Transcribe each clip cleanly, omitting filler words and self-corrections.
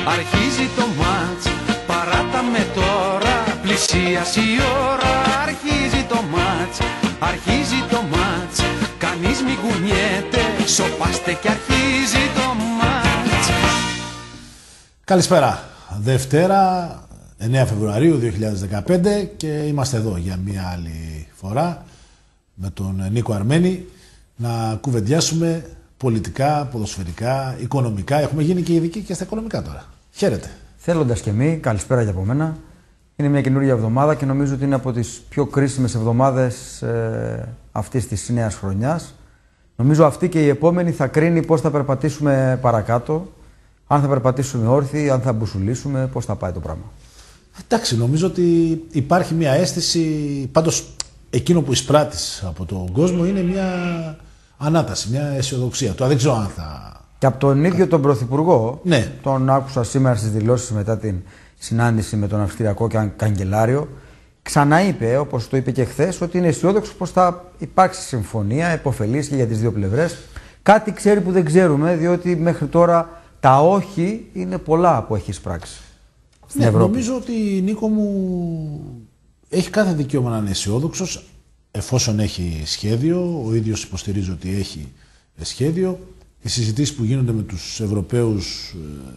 αρχίζει το μάτς. Παράτα με τώρα, πλησίασε η ώρα. Αρχίζει το μάτς, αρχίζει το μάτς. Κανείς μη κουνιέται, σοπάστε και αρχίζει το μάτς. Καλησπέρα. Δευτέρα, 9 Φεβρουαρίου 2015 και είμαστε εδώ για μία άλλη φορά με τον Νίκο Αρμένη να κουβεντιάσουμε πολιτικά, ποδοσφαιρικά, οικονομικά. Έχουμε γίνει και ειδικοί και στα οικονομικά τώρα. Χαίρετε. Θέλοντας και εμείς, καλησπέρα και από μένα. Είναι μια καινούργια εβδομάδα και νομίζω ότι είναι από τις πιο κρίσιμες εβδομάδες αυτής της νέας χρονιάς. Νομίζω αυτή και η επόμενη θα κρίνει πώς θα περπατήσουμε παρακάτω, αν θα περπατήσουμε όρθιοι, αν θα μπουσουλήσουμε, πώς θα πάει το πράγμα. Εντάξει, νομίζω ότι υπάρχει μια αίσθηση, πάντως εκείνο που εισπράττει από τον κόσμο είναι μια ανάταση, μια αισιοδοξία. Τώρα δεν ξέρω αν θα... Και από τον ίδιο τον Πρωθυπουργό, ναι. Τον άκουσα σήμερα στις δηλώσεις μετά την συνάντηση με τον Αυστριακό Καγκελάριο, ξαναείπε, όπως το είπε και χθες, ότι είναι αισιόδοξο πως θα υπάρξει συμφωνία, επωφελής και για τις δύο πλευρές. Κάτι ξέρει που δεν ξέρουμε, διότι μέχρι τώρα τα όχι είναι πολλά που έχει εισπράξει. Ναι, νομίζω ότι Νίκο μου έχει κάθε δικαίωμα να είναι αισιόδοξος, εφόσον έχει σχέδιο. Ο ίδιος υποστηρίζει ότι έχει σχέδιο. Οι συζητήσεις που γίνονται με τους Ευρωπαίους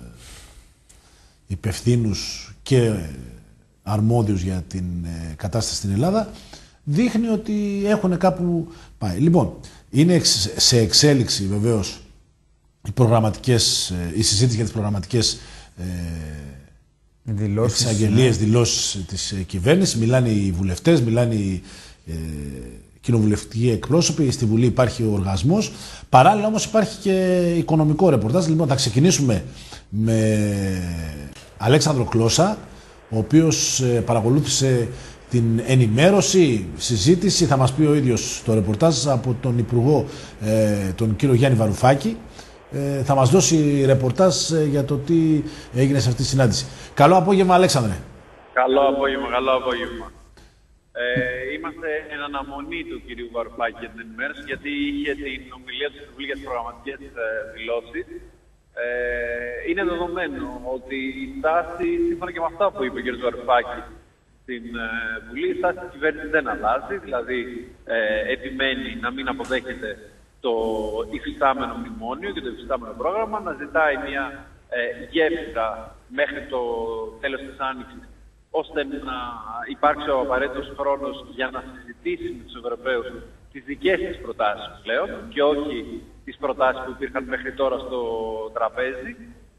υπευθύνους και αρμόδιους για την κατάσταση στην Ελλάδα δείχνει ότι έχουν κάπου πάει. Λοιπόν, είναι σε εξέλιξη βεβαίως η συζήτηση για τις προγραμματικές εξαγγελίες, δηλώσεις της κυβέρνησης. Μιλάνε οι βουλευτές, μιλάνε οι κοινοβουλευτικοί εκπρόσωποι, στη Βουλή υπάρχει ο οργασμός. Παράλληλα όμως υπάρχει και οικονομικό ρεπορτάζ. Λοιπόν, θα ξεκινήσουμε με Αλέξανδρο Κλώσσα, ο οποίος παρακολούθησε την ενημέρωση, συζήτηση. Θα μας πει ο ίδιος το ρεπορτάζ από τον Υπουργό, τον κύριο Γιάννη Βαρουφάκη. Θα μας δώσει ρεπορτάζ για το τι έγινε σε αυτή τη συνάντηση. Καλό απόγευμα, Αλέξανδρε. Καλό απόγευμα, καλό απόγευμα. Είμαστε εν αναμονή του κυρίου Βαρουφάκη για την ενημέρωση, γιατί είχε την ομιλία του Συμβουλίου για τις προγραμματικές δηλώσεις. Είναι δεδομένο ότι η στάση, σύμφωνα και με αυτά που είπε ο κ. Βαρουφάκη στην Βουλή, η στάση της κυβέρνησης δεν αλλάζει, δηλαδή επιμένει να μην αποδέχεται το υφιστάμενο μνημόνιο και το υφιστάμενο πρόγραμμα, να ζητάει μια γέφυρα μέχρι το τέλος της Άνοιξης, ώστε να υπάρξει ο απαραίτητος χρόνος για να συζητήσει με τους Ευρωπαίους τις δικές της προτάσεις πλέον και όχι τις προτάσεις που υπήρχαν μέχρι τώρα στο τραπέζι.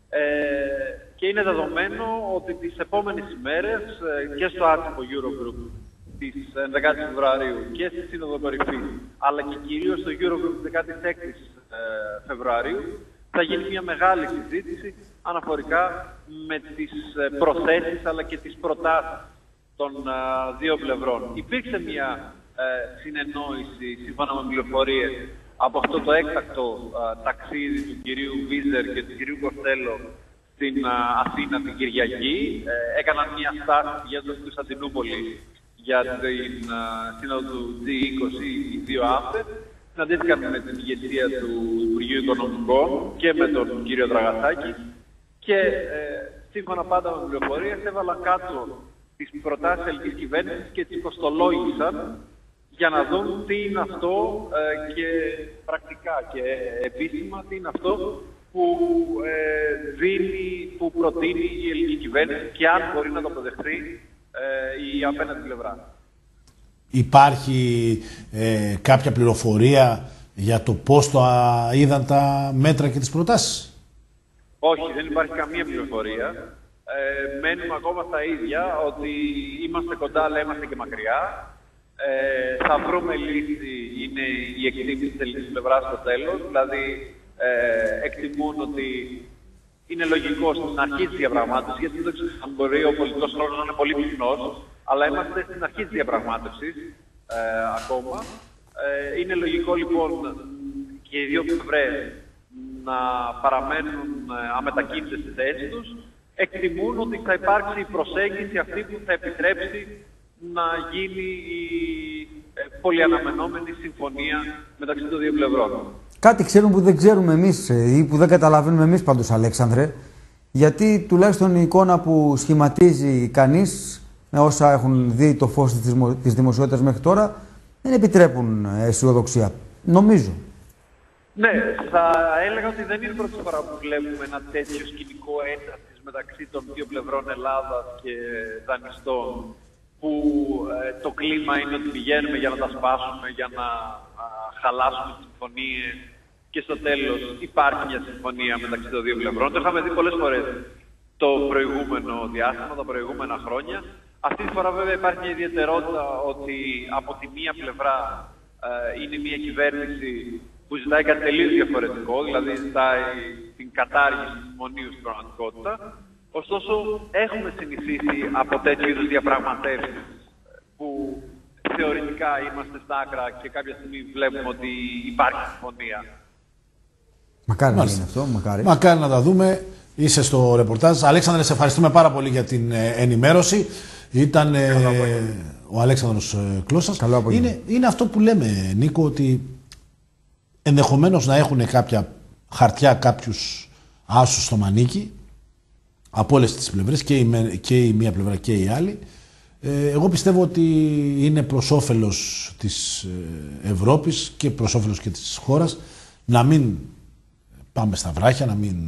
Και είναι δεδομένο ότι τις επόμενες ημέρες και στο άτυπο Eurogroup της 11 Φεβρουαρίου και στη Σύνοδο Κορυφής, αλλά και κυρίως στο Eurogroup της 16 Φεβρουαρίου, θα γίνει μια μεγάλη συζήτηση αναφορικά με τις προθέσεις αλλά και τις προτάσεις των δύο πλευρών. Υπήρξε μια συνεννόηση, σύμφωνα με πληροφορίες, από αυτό το έκτακτο ταξίδι του κυρίου Βίζερ και του κυρίου Κοστέλο στην Αθήνα την Κυριακή. Έκαναν μια στάση πηγαίνοντας στην Κωνσταντινούπολη για την σύνοδο του G20, οι δύο ΑΜΠΕ. Συναντήθηκαν με την ηγεσία του Υπουργείου Οικονομικών και με τον κύριο Δραγασάκη και σύμφωνα πάντα με πληροφορίες έβαλαν κάτω τις προτάσεις της ελληνικής κυβέρνησης και τις κοστολόγησαν για να δουν τι είναι αυτό και πρακτικά και επίσημα τι είναι αυτό που που προτείνει η ελληνική κυβέρνηση και αν μπορεί να το αποδεχθεί η απέναντι πλευρά. Υπάρχει κάποια πληροφορία για το πώς το είδαν τα μέτρα και τις προτάσεις? Όχι, δεν υπάρχει καμία πληροφορία. Μένουμε ακόμα στα ίδια, ότι είμαστε κοντά αλλά είμαστε και μακριά. Θα βρούμε λύση, είναι η εκτίμηση της ελληνικής πλευράς στο τέλος. Δηλαδή, εκτιμούν ότι είναι λογικό στην αρχή της διαπραγμάτευσης, γιατί δεν ξέρω αν μπορεί ο πολιτικός χρόνος να είναι πολύ πυκνός, αλλά είμαστε στην αρχή της διαπραγμάτευσης ακόμα. Είναι λογικό λοιπόν και οι δύο πλευρές να παραμένουν αμετακίνητες στη θέση τους. Εκτιμούν ότι θα υπάρξει η προσέγγιση αυτή που θα επιτρέψει να γίνει η πολυαναμενόμενη συμφωνία μεταξύ των δύο πλευρών. Κάτι ξέρουν που δεν ξέρουμε εμείς ή που δεν καταλαβαίνουμε εμείς πάντως, Αλέξανδρε, γιατί τουλάχιστον η εικόνα που σχηματίζει κανείς με όσα έχουν δει το φως της δημοσιότητας μέχρι τώρα δεν επιτρέπουν αισιοδοξία. Νομίζω. Ναι, θα έλεγα ότι δεν είναι η πρώτη φορά που βλέπουμε ένα τέτοιο σκηνικό έντασης μεταξύ των δύο πλευρών Ελλάδας και δανειστών, που το κλίμα είναι ότι πηγαίνουμε για να τα σπάσουμε, για να χαλάσουμε τις συμφωνίες και στο τέλος υπάρχει μια συμφωνία μεταξύ των δύο πλευρών. Το είχαμε δει πολλές φορές το προηγούμενο διάστημα, τα προηγούμενα χρόνια. Αυτή τη φορά βέβαια υπάρχει μια ιδιαιτερότητα ότι από τη μία πλευρά είναι μια κυβέρνηση που ζητάει κάτι τελείως διαφορετικό, δηλαδή ζητάει την κατάργηση του μνημονίου στην πραγματικότητα. Ωστόσο, έχουμε συνηθίσει από τέτοιου είδους διαπραγματεύσεις που θεωρητικά είμαστε στα άκρα και κάποια στιγμή βλέπουμε ότι υπάρχει συμφωνία. Μακάρι να είναι αυτό, μακάρι. Μακάρι να τα δούμε. Είσαι στο ρεπορτάζ. Αλέξανδρε, σε ευχαριστούμε πάρα πολύ για την ενημέρωση. Ήταν ο Αλέξανδρος Κλώσας. Είναι αυτό που λέμε, Νίκο, ότι ενδεχομένως να έχουν κάποια χαρτιά, κάποιους άσους στο μανίκι από όλες τις πλευρές, και η μία πλευρά και η άλλη. Εγώ πιστεύω ότι είναι προς όφελος της Ευρώπης και προς όφελος και της χώρας να μην πάμε στα βράχια, να μην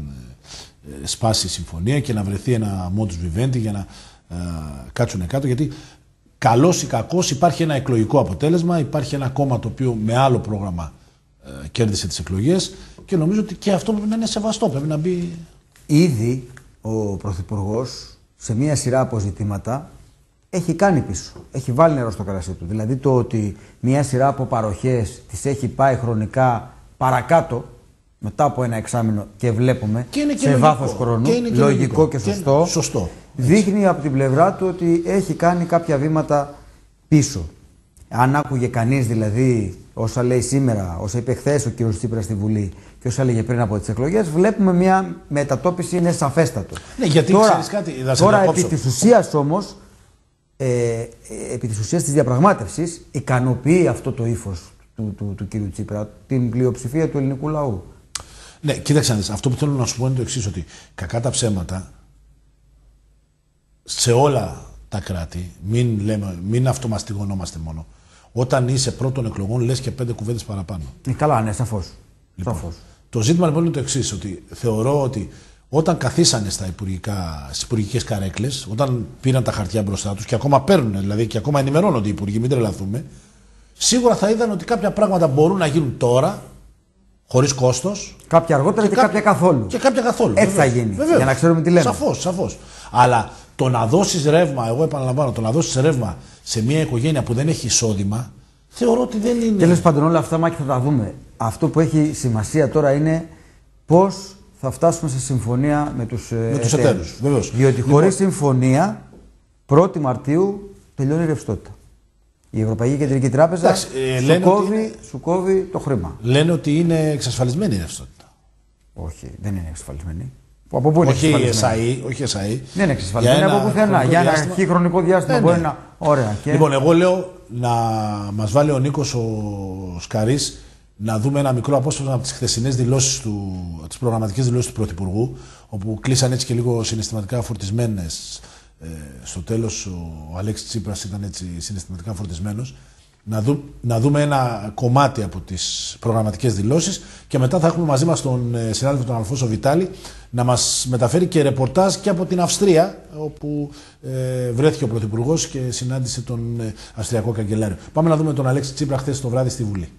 σπάσει η συμφωνία και να βρεθεί ένα modus vivendi για να κάτσουν κάτω, γιατί καλός ή κακός υπάρχει ένα εκλογικό αποτέλεσμα, υπάρχει ένα κόμμα το οποίο με άλλο πρόγραμμα κέρδισε τις εκλογές και νομίζω ότι και αυτό πρέπει να είναι σεβαστό, πρέπει να μπει. Ήδη ο Πρωθυπουργός σε μία σειρά αποζητήματα έχει κάνει πίσω, έχει βάλει νερό στο κρασί του. Δηλαδή το ότι μία σειρά από παροχές τις έχει πάει χρονικά παρακάτω μετά από ένα εξάμηνο και βλέπουμε και σε βάθος χρόνου, λογικό και σωστό. Δείχνει από την πλευρά του ότι έχει κάνει κάποια βήματα πίσω. Αν άκουγε κανείς δηλαδή όσα λέει σήμερα, όσα είπε χθες ο κ. Τσίπρας στη Βουλή και όσα έλεγε πριν από τις εκλογές, βλέπουμε μια μετατόπιση, είναι σαφέστατο. Ναι, γιατί ξέρεις κάτι, τώρα επί της ουσίας όμως, επί της ουσίας της διαπραγμάτευσης, ικανοποιεί αυτό το ύφος του κ. Τσίπρα την πλειοψηφία του ελληνικού λαού. Ναι, κοίταξε, αυτό που θέλω να σου πω είναι το εξής, ότι κακά τα ψέματα σε όλα τα κράτη, μην αυτομαστιγωνόμαστε μόνο. Όταν είσαι πρώτων εκλογών, λες και 5 κουβέντες παραπάνω. Καλά, ναι, σαφώς. Το ζήτημα λοιπόν είναι το εξής, ότι θεωρώ ότι όταν καθίσανε στις υπουργικές καρέκλες, όταν πήραν τα χαρτιά μπροστά τους και ακόμα παίρνουν, δηλαδή και ακόμα ενημερώνονται οι υπουργοί, μην τρελαθούμε, σίγουρα θα είδαν ότι κάποια πράγματα μπορούν να γίνουν τώρα, χωρίς κόστος. Κάποια αργότερα και κάποια καθόλου. Και κάποια καθόλου. Έτσι θα γίνει. Βεβαίως. Για να ξέρουμε τι λέμε. Σαφώς. Αλλά το να δώσεις ρεύμα, εγώ επαναλαμβάνω, το να δώσεις ρεύμα σε μια οικογένεια που δεν έχει εισόδημα, θεωρώ ότι δεν είναι. Τέλος πάντων, όλα αυτά, Μάκη, θα τα δούμε. Αυτό που έχει σημασία τώρα είναι πώς θα φτάσουμε σε συμφωνία με τους εταίρους. Βεβαίως. Διότι χωρίς συμφωνία, 1η Μαρτίου τελειώνει η ρευστότητα. Η Ευρωπαϊκή Κεντρική Τράπεζα σου κόβει το χρήμα. Λένε ότι είναι εξασφαλισμένη η ρευστότητα. Όχι, δεν είναι εξασφαλισμένη. Από πού είναι εξασφαλισμένη? Όχι εσαΐ. Δεν είναι εξασφαλισμένη από πουθενά. Για ένα αρχή χρονικό διάστημα μπορεί να. Ωραία. Λοιπόν, εγώ λέω να μας βάλει ο Νίκος ο Σκαρής να δούμε ένα μικρό απόσπασμα από τις χθεσινές δηλώσεις τις προγραμματικές δηλώσεις του Πρωθυπουργού, όπου κλείσαν έτσι και λίγο συναισθηματικά φορτισμένες. Στο τέλος ο Αλέξης Τσίπρας ήταν έτσι συναισθηματικά φορτισμένος. Να δούμε ένα κομμάτι από τις προγραμματικές δηλώσεις και μετά θα έχουμε μαζί μας τον συνάδελφο τον Αλφόσο Βιτάλη να μας μεταφέρει και ρεπορτάζ και από την Αυστρία, όπου βρέθηκε ο Πρωθυπουργός και συνάντησε τον Αυστριακό Καγκελάριο. Πάμε να δούμε τον Αλέξη Τσίπρα χθες το βράδυ στη Βουλή.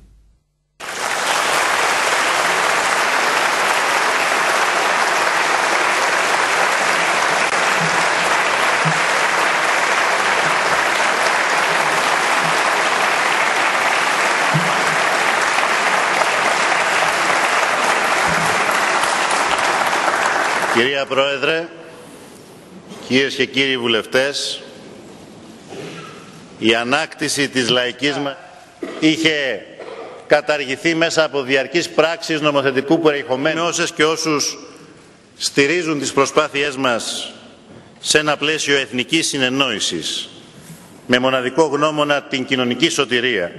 Κυρία Πρόεδρε, κυρίες και κύριοι βουλευτές, η ανάκτηση της λαϊκής μας είχε καταργηθεί μέσα από διαρκείς πράξεις νομοθετικού περιεχομένου. Όσες και όσους στηρίζουν τις προσπάθειές μας σε ένα πλαίσιο εθνικής συνεννόησης, με μοναδικό γνώμονα την κοινωνική σωτηρία.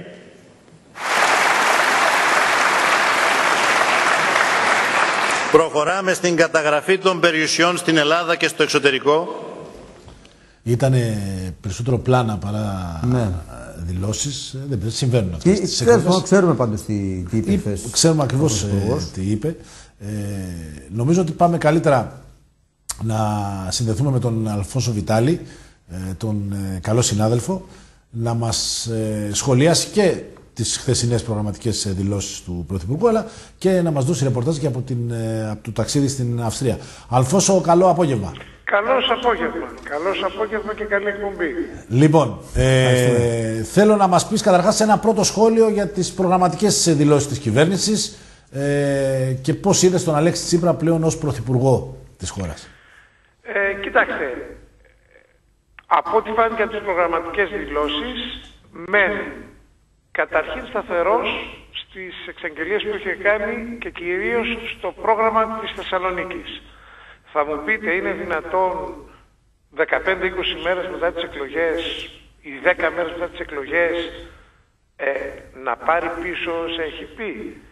Προχωράμε στην καταγραφή των περιουσιών στην Ελλάδα και στο εξωτερικό. Ήταν περισσότερο πλάνα παρά δηλώσεις. Δεν συμβαίνουν αυτές. Ξέρουμε πάντως τι είπε χθες. Ξέρουμε ακριβώς τι είπε. Νομίζω ότι πάμε καλύτερα να συνδεθούμε με τον Αλφόνσο Βιτάλη, τον καλό συνάδελφο, να μας σχολιάσει και τις χθεσινές προγραμματικές δηλώσεις του Πρωθυπουργού, αλλά και να μας δώσει ρεπορτάζ και από το ταξίδι στην Αυστρία. Αλφόνσο, καλό απόγευμα. Καλώς απόγευμα. Καλώς απόγευμα και καλή εκπομπή. Λοιπόν, θέλω να μας πεις καταρχάς ένα πρώτο σχόλιο για τις προγραμματικές δηλώσεις της κυβέρνησης και πώς είδες τον Αλέξη Τσίπρα πλέον ως Πρωθυπουργό της χώρας. Κοιτάξτε, από ό,τι φάνηκε από τις προγραμματικές δηλώσεις, μένει καταρχήν σταθερός στις εξαγγελίες που είχε κάνει και κυρίως στο πρόγραμμα της Θεσσαλονίκης. Θα μου πείτε, είναι δυνατόν 15-20 μέρες μετά τις εκλογές ή 10 μέρες μετά τις εκλογές να πάρει πίσω σε έχει πει?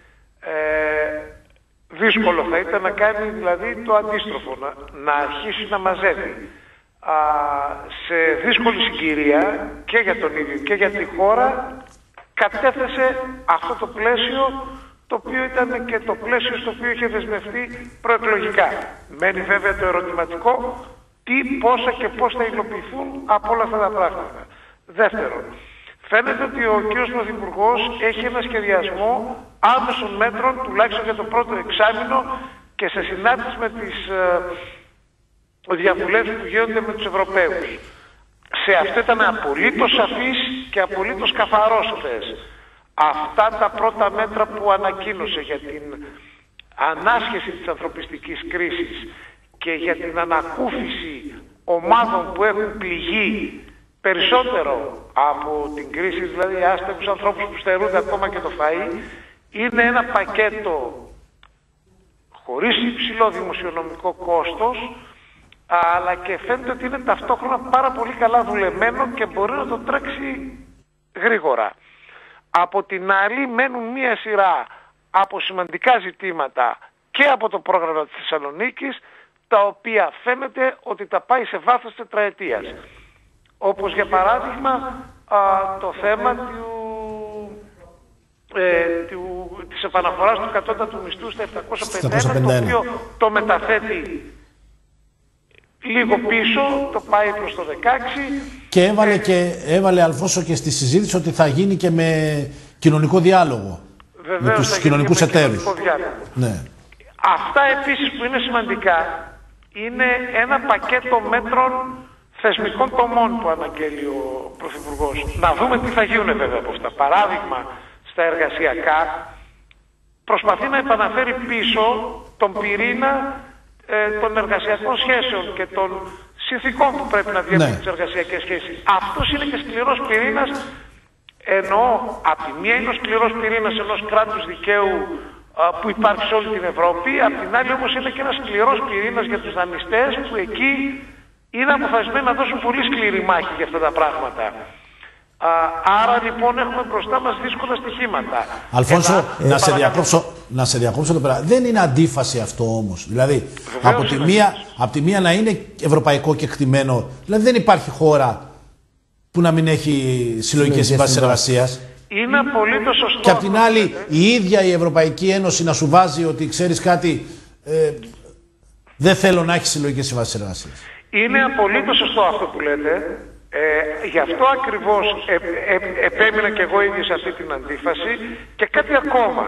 Δύσκολο θα ήταν να κάνει δηλαδή το αντίστροφο, να αρχίσει να μαζεύει. Σε δύσκολη συγκυρία και για τον ίδιο και για τη χώρα κατέθεσε αυτό το πλαίσιο, το οποίο ήταν και το πλαίσιο στο οποίο είχε δεσμευτεί προεκλογικά. Μένει βέβαια το ερωτηματικό τι, πόσα και πώς θα υλοποιηθούν από όλα αυτά τα πράγματα. Δεύτερον, φαίνεται ότι ο κ. Πρωθυπουργός έχει ένα σχεδιασμό άμεσων μέτρων, τουλάχιστον για το πρώτο εξάμηνο και σε συνάντηση με τις διαβουλεύσεις που γίνονται με τους Ευρωπαίους. Σε αυτό ήταν απολύτως σαφής και απολύτως καθαρός χθες. Αυτά τα πρώτα μέτρα που ανακοίνωσε για την ανάσχεση της ανθρωπιστικής κρίσης και για την ανακούφιση ομάδων που έχουν πληγεί περισσότερο από την κρίση, δηλαδή άστεγους ανθρώπους που στερούνται ακόμα και το φαΐ, είναι ένα πακέτο χωρίς υψηλό δημοσιονομικό κόστος, αλλά και φαίνεται ότι είναι ταυτόχρονα πάρα πολύ καλά δουλεμένο και μπορεί να το τρέξει γρήγορα. Από την άλλη μένουν μία σειρά από σημαντικά ζητήματα και από το πρόγραμμα της Θεσσαλονίκης, τα οποία φαίνεται ότι τα πάει σε βάθος τετραετίας. Όπως για παράδειγμα το θέμα της επαναφοράς του κατώτατου μισθού στα 751, το οποίο το μεταθέτει λίγο πίσω, το πάει προς το 16. Και έβαλε Αλφόνσο και στη συζήτηση ότι θα γίνει και με κοινωνικό διάλογο. Βεβαίως, με τους κοινωνικούς εταίρους. Ναι. Αυτά επίσης που είναι σημαντικά είναι ένα πακέτο μέτρων θεσμικών τομών που αναγγέλει ο Πρωθυπουργός. Να δούμε τι θα γίνουν βέβαια από αυτά. Παράδειγμα, στα εργασιακά προσπαθεί να επαναφέρει πίσω τον πυρήνα των εργασιακών σχέσεων και των συνθηκών που πρέπει να διέπουν τις εργασιακές σχέσεις. Αυτός είναι και σκληρός πυρήνας, ενώ από τη μία είναι ο σκληρός πυρήνας ενός κράτους δικαίου που υπάρχει σε όλη την Ευρώπη, από την άλλη όμως είναι και ένας σκληρός πυρήνας για τους δανειστές που εκεί είναι αποφασισμένοι να δώσουν πολύ σκληρή μάχη για αυτά τα πράγματα. Άρα λοιπόν έχουμε μπροστά μας δύσκολα στοιχήματα. Αλφόνσο, να σε διακόψω εδώ πέρα. Δεν είναι αντίφαση αυτό όμως. Δηλαδή, από τη μία να είναι ευρωπαϊκό κεκτημένο, δηλαδή δεν υπάρχει χώρα που να μην έχει συλλογικές συμβάσεις εργασίας. Είναι απολύτως σωστό. Και από την άλλη, η ίδια η Ευρωπαϊκή Ένωση να σου βάζει ότι ξέρεις κάτι, δεν θέλω να έχει συλλογικές συμβάσεις εργασίας. Είναι απολύτως σωστό αυτό που λέτε. Γι' αυτό ακριβώς επέμεινα και εγώ ήδη σε αυτή την αντίφαση και κάτι ακόμα.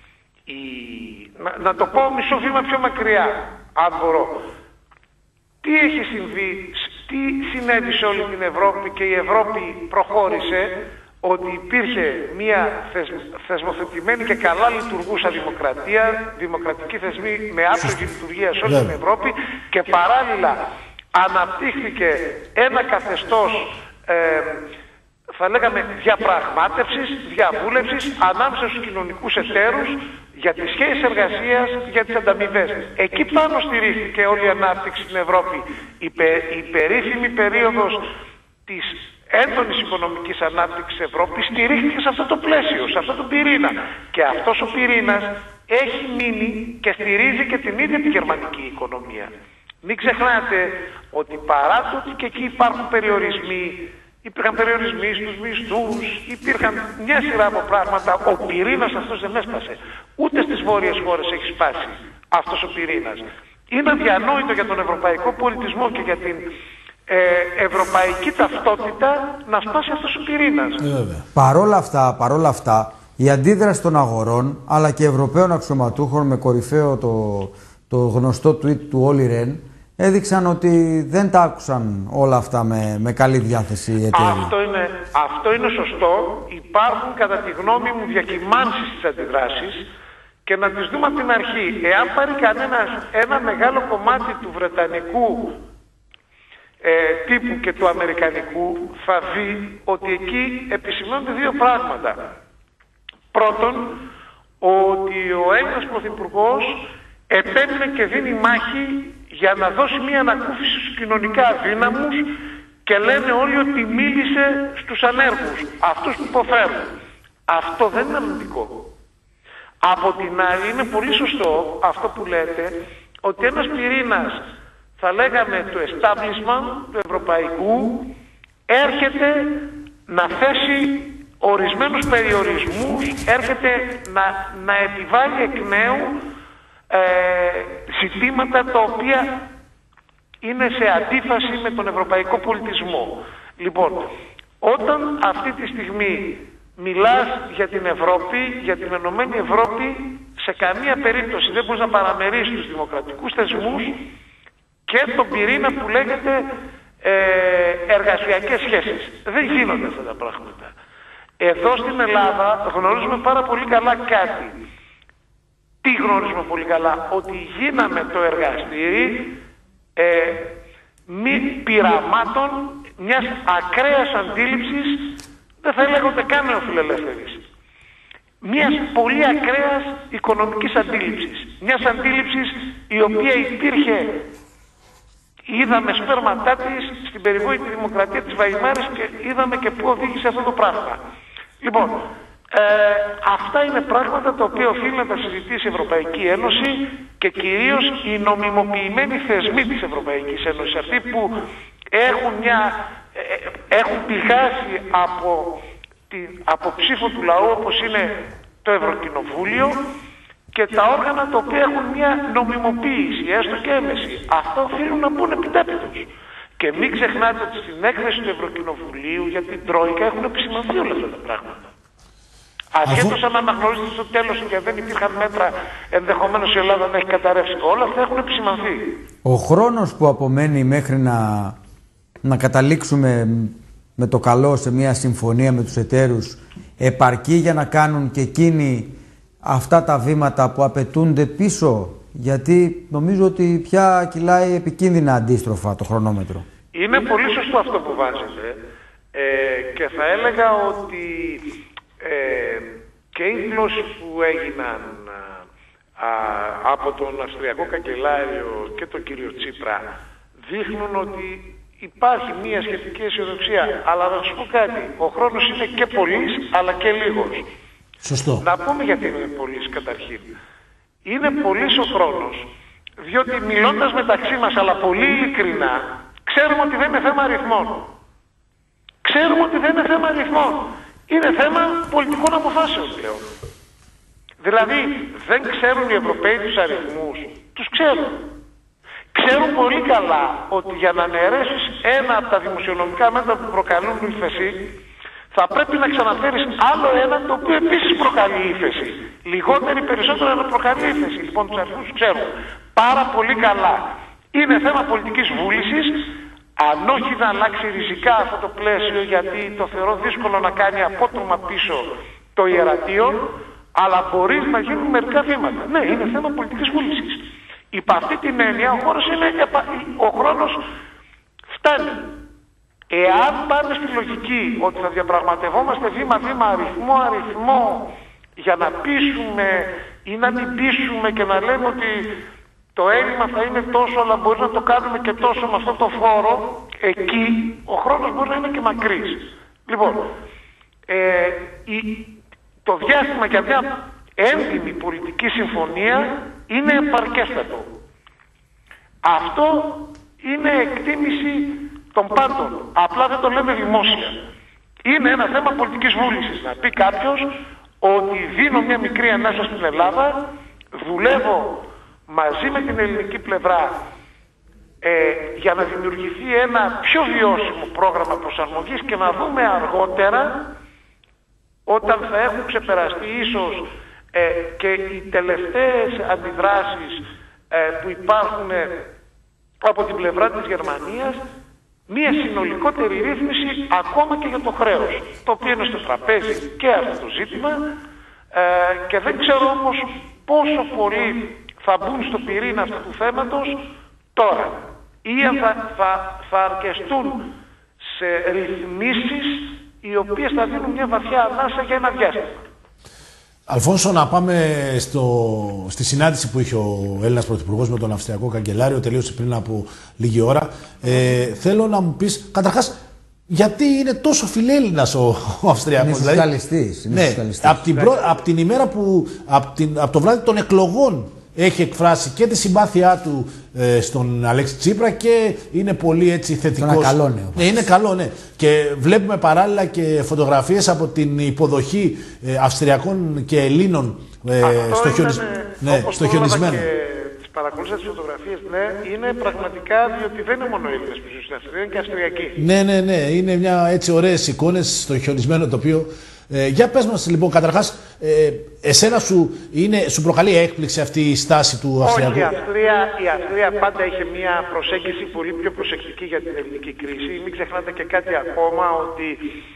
Να το πω μισό βήμα πιο μακριά, αν μπορώ. Τι έχει συμβεί, τι συνέβη σε όλη την Ευρώπη και η Ευρώπη προχώρησε, ότι υπήρχε μια θεσμοθετημένη και καλά λειτουργούσα δημοκρατία, δημοκρατική θεσμή με άψογη λειτουργία σε όλη την Ευρώπη και παράλληλα αναπτύχθηκε ένα καθεστώς θα λέγαμε διαπραγμάτευσης, διαβούλευσης ανάμεσα στους κοινωνικούς εταίρους για τις σχέσεις εργασίας, για τις ανταμοιβές. Εκεί πάνω στηρίχθηκε όλη η ανάπτυξη στην Ευρώπη. Η περίφημη περίοδος της έντονης οικονομικής ανάπτυξης της Ευρώπης στηρίχθηκε σε αυτό το πλαίσιο, σε αυτό το πυρήνα. Και αυτός ο πυρήνας έχει μείνει και στηρίζει και την ίδια τη γερμανική οικονομία. Μην ξεχνάτε ότι παρά το ότι και εκεί υπάρχουν περιορισμοί, υπήρχαν περιορισμοί στους μισθούς, υπήρχαν μια σειρά από πράγματα, ο πυρήνας αυτός δεν έσπασε. Ούτε στις βόρειες χώρες έχει σπάσει αυτός ο πυρήνας. Είναι αδιανόητο για τον ευρωπαϊκό πολιτισμό και για την ευρωπαϊκή ταυτότητα να σπάσει αυτός ο πυρήνας. Παρόλα αυτά, η αντίδραση των αγορών αλλά και Ευρωπαίων αξιωματούχων με κορυφαίο το γνωστό tweet του Όλι Ρεν έδειξαν ότι δεν τα άκουσαν όλα αυτά με καλή διάθεση οι εταίροι. Αυτό είναι σωστό. Υπάρχουν κατά τη γνώμη μου διακυμάνσεις στις αντιδράσεις και να τις δούμε από την αρχή. Εάν πάρει κανένας ένα μεγάλο κομμάτι του βρετανικού τύπου και του αμερικανικού, θα δει ότι εκεί επισημαίνονται δύο πράγματα. Πρώτον, ότι ο Έλληνας Πρωθυπουργός επέμεινε και δίνει μάχη για να δώσει μια ανακούφιση στους κοινωνικά αδύναμους και λένε όλοι ότι μίλησε στους ανέργους, αυτούς που υποφέρουν. Αυτό δεν είναι αρνητικό. Από την άλλη είναι πολύ σωστό αυτό που λέτε, ότι ένας πυρήνας, θα λέγαμε του establishment, του ευρωπαϊκού, έρχεται να θέσει ορισμένους περιορισμούς, έρχεται να επιβάλλει εκ νέου ζητήματα τα οποία είναι σε αντίφαση με τον ευρωπαϊκό πολιτισμό. Λοιπόν, όταν αυτή τη στιγμή μιλάς για την Ευρώπη, για την Ενωμένη Ευρώπη, σε καμία περίπτωση δεν μπορείς να παραμερίσεις τους δημοκρατικούς θεσμούς και τον πυρήνα που λέγεται εργασιακές σχέσεις. Δεν γίνονται αυτά τα πράγματα. Εδώ στην Ελλάδα γνωρίζουμε πάρα πολύ καλά κάτι. Τι γνωρίζουμε πολύ καλά? Ότι γίναμε το εργαστήρι μη πειραμάτων μιας ακραίας αντίληψης, δεν θα έλεγονται καν νεοφιλελεύθερης, μιας πολύ ακραίας οικονομικής αντίληψης. Μιας αντίληψης η οποία υπήρχε, είδαμε σπέρματά της στην περιβόητη δημοκρατία της Βαϊμάρης και είδαμε και πού οδήγησε αυτό το πράγμα. Λοιπόν, αυτά είναι πράγματα τα οποία οφείλει να τα συζητήσει η Ευρωπαϊκή Ένωση και κυρίως οι νομιμοποιημένοι θεσμοί της Ευρωπαϊκής Ένωσης, αυτοί που έχουν πηγάσει από ψήφο του λαού, όπως είναι το Ευρωκοινοβούλιο, και τα όργανα τα οποία έχουν μια νομιμοποίηση, έστω και έμεση. Αυτά οφείλουν να μπουν επιτέπητος. Και μην ξεχνάτε ότι στην έκθεση του Ευρωκοινοβουλίου για την Τρόικα έχουν επισημανθεί όλα αυτά τα πράγματα. Ασχέτως αν αναγνωρίζετε στο τέλος και δεν υπήρχαν μέτρα, ενδεχομένως η Ελλάδα να έχει καταρρεύσει. Όλα αυτά έχουν επισημανθεί. Ο χρόνος που απομένει μέχρι να καταλήξουμε με το καλό σε μια συμφωνία με τους εταίρους επαρκεί για να κάνουν και εκείνοι αυτά τα βήματα που απαιτούνται πίσω? Γιατί νομίζω ότι πια κυλάει επικίνδυνα αντίστροφα το χρονόμετρο. Είναι πολύ σωστό αυτό που βάζετε και θα έλεγα ότι και οι δηλώσεις που έγιναν από τον Αυστριακό Καγκελάριο και τον κύριο Τσίπρα δείχνουν ότι υπάρχει μια σχετική αισιοδοξία. Αλλά να σας πω κάτι, ο χρόνος είναι και πολύς αλλά και λίγος. Σωστό. Να πούμε γιατί είναι πολύς καταρχήν. Είναι πολύς ο χρόνος, διότι μιλώντας μεταξύ μας, αλλά πολύ ειλικρινά, ξέρουμε ότι δεν είναι θέμα αριθμών. Ξέρουμε ότι δεν είναι θέμα αριθμών. Είναι θέμα πολιτικών αποφάσεων πλέον. Δηλαδή, δεν ξέρουν οι Ευρωπαίοι τους αριθμούς. Τους ξέρουν. Ξέρουν πολύ καλά ότι για να αναιρέσεις ένα από τα δημοσιονομικά μέτρα που προκαλούν ύφεση, θα πρέπει να ξαναφέρεις άλλο ένα το οποίο επίσης προκαλεί ύφεση. Λιγότερη, περισσότερο να προκαλεί ύφεση. Λοιπόν, τους αριθμούς ξέρουν πάρα πολύ καλά. Είναι θέμα πολιτικής βούλησης, αν όχι να αλλάξει ριζικά αυτό το πλαίσιο, γιατί το θεωρώ δύσκολο να κάνει απότομα πίσω το ιερατείο, αλλά μπορεί να γίνουν μερικά βήματα. Ναι, είναι θέμα πολιτικής βούλησης. Υπ' αυτή την έννοια ο χρόνος φτάνει. Εάν πάμε στη λογική ότι θα διαπραγματευόμαστε βήμα-βήμα, αριθμό για να πείσουμε ή να μην πείσουμε και να λέμε ότι το έλλειμμα θα είναι τόσο, αλλά μπορεί να το κάνουμε και τόσο με αυτό το φόρο, εκεί ο χρόνος μπορεί να είναι και μακρύς. Λοιπόν, το διάστημα για μια έντιμη πολιτική συμφωνία είναι επαρκέστατο. Αυτό είναι εκτίμηση των πάντων. Απλά δεν το λέμε δημόσια. Είναι ένα θέμα πολιτικής βούλησης. Να πει κάποιος ότι δίνω μια μικρή ανάσα στην Ελλάδα, δουλεύω μαζί με την ελληνική πλευρά για να δημιουργηθεί ένα πιο βιώσιμο πρόγραμμα προσαρμογής και να δούμε αργότερα, όταν θα έχουν ξεπεραστεί ίσως και οι τελευταίες αντιδράσεις που υπάρχουν από την πλευρά της Γερμανίας, μία συνολικότερη ρύθμιση ακόμα και για το χρέος, το οποίο είναι στο τραπέζι και αυτό το ζήτημα, και δεν ξέρω όμως πόσο πολύ θα μπουν στο πυρήνα αυτού του θέματος τώρα, ή αν θα αρκεστούν σε ρυθμίσεις οι οποίες θα δίνουν μια βαθιά ανάσα για ένα διάστημα. Αλφόνσο, να πάμε στη συνάντηση που είχε ο Έλληνας Πρωθυπουργός με τον Αυστριακό Καγκελάριο, τελείωσε πριν από λίγη ώρα. Θέλω να μου πεις, καταρχάς, γιατί είναι τόσο φιλέλληνας ο Αυστριακός. Είναι σοσιαλιστής. Ναι, από την ημέρα που, από το βράδυ των εκλογών, έχει εκφράσει και τη συμπάθειά του στον Αλέξη Τσίπρα και είναι πολύ έτσι θετικός. Είναι καλό νέο. Είναι καλό, ναι. Και βλέπουμε παράλληλα και φωτογραφίες από την υποδοχή Αυστριακών και Ελλήνων στο χιονισμένο. Τις παρακολούθησα τις φωτογραφίες, ναι, είναι πραγματικά, διότι δεν είναι μόνο Έλληνες που ζουν στην Αυστρία, είναι και Αυστριακοί. Ναι, είναι μια έτσι ωραίες εικόνες στο χιονισμένο τοπίο. Για πες μας λοιπόν, καταρχάς, εσένα σου προκαλεί έκπληξη αυτή η στάση του Αυστριακού? Όχι, η Αυστρία πάντα είχε μια προσέγγιση πολύ πιο προσεκτική για την ελληνική κρίση. Μην ξεχνάτε και κάτι ακόμα, ότι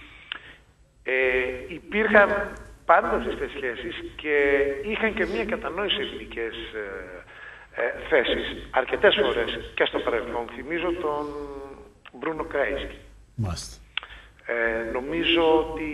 υπήρχαν πάντα στις σχέσεις και είχαν και μια κατανόηση ελληνικές θέσεις αρκετές φορές και στο παρελθόν. Θυμίζω τον Μπρούνο Κράισκι. Νομίζω ότι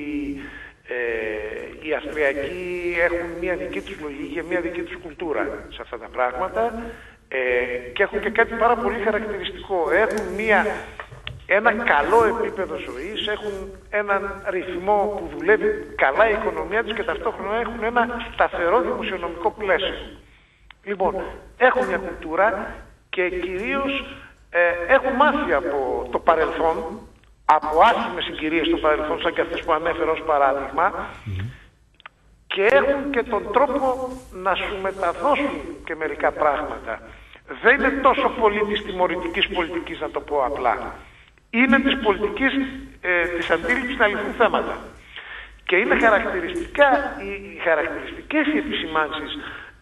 οι Αυστριακοί έχουν μια δική τους λογική, μια δική τους κουλτούρα σε αυτά τα πράγματα, και έχουν και κάτι πάρα πολύ χαρακτηριστικό. Έχουν ένα καλό επίπεδο ζωής, έχουν έναν ρυθμό που δουλεύει καλά η οικονομία τους και ταυτόχρονα έχουν ένα σταθερό δημοσιονομικό πλαίσιο. Λοιπόν, έχουν μια κουλτούρα και κυρίως έχουν μάθει από το παρελθόν, από άσχημες συγκυρίες στο παρελθόν, σαν και αυτές που ανέφερα ως παράδειγμα, και έχουν και τον τρόπο να σου μεταδώσουν και μερικά πράγματα. Δεν είναι τόσο πολύ της τιμωρητικής πολιτικής, να το πω απλά. Είναι της πολιτικής, της αντίληψης να λυθούν θέματα. Και είναι χαρακτηριστικές οι επισημάνσεις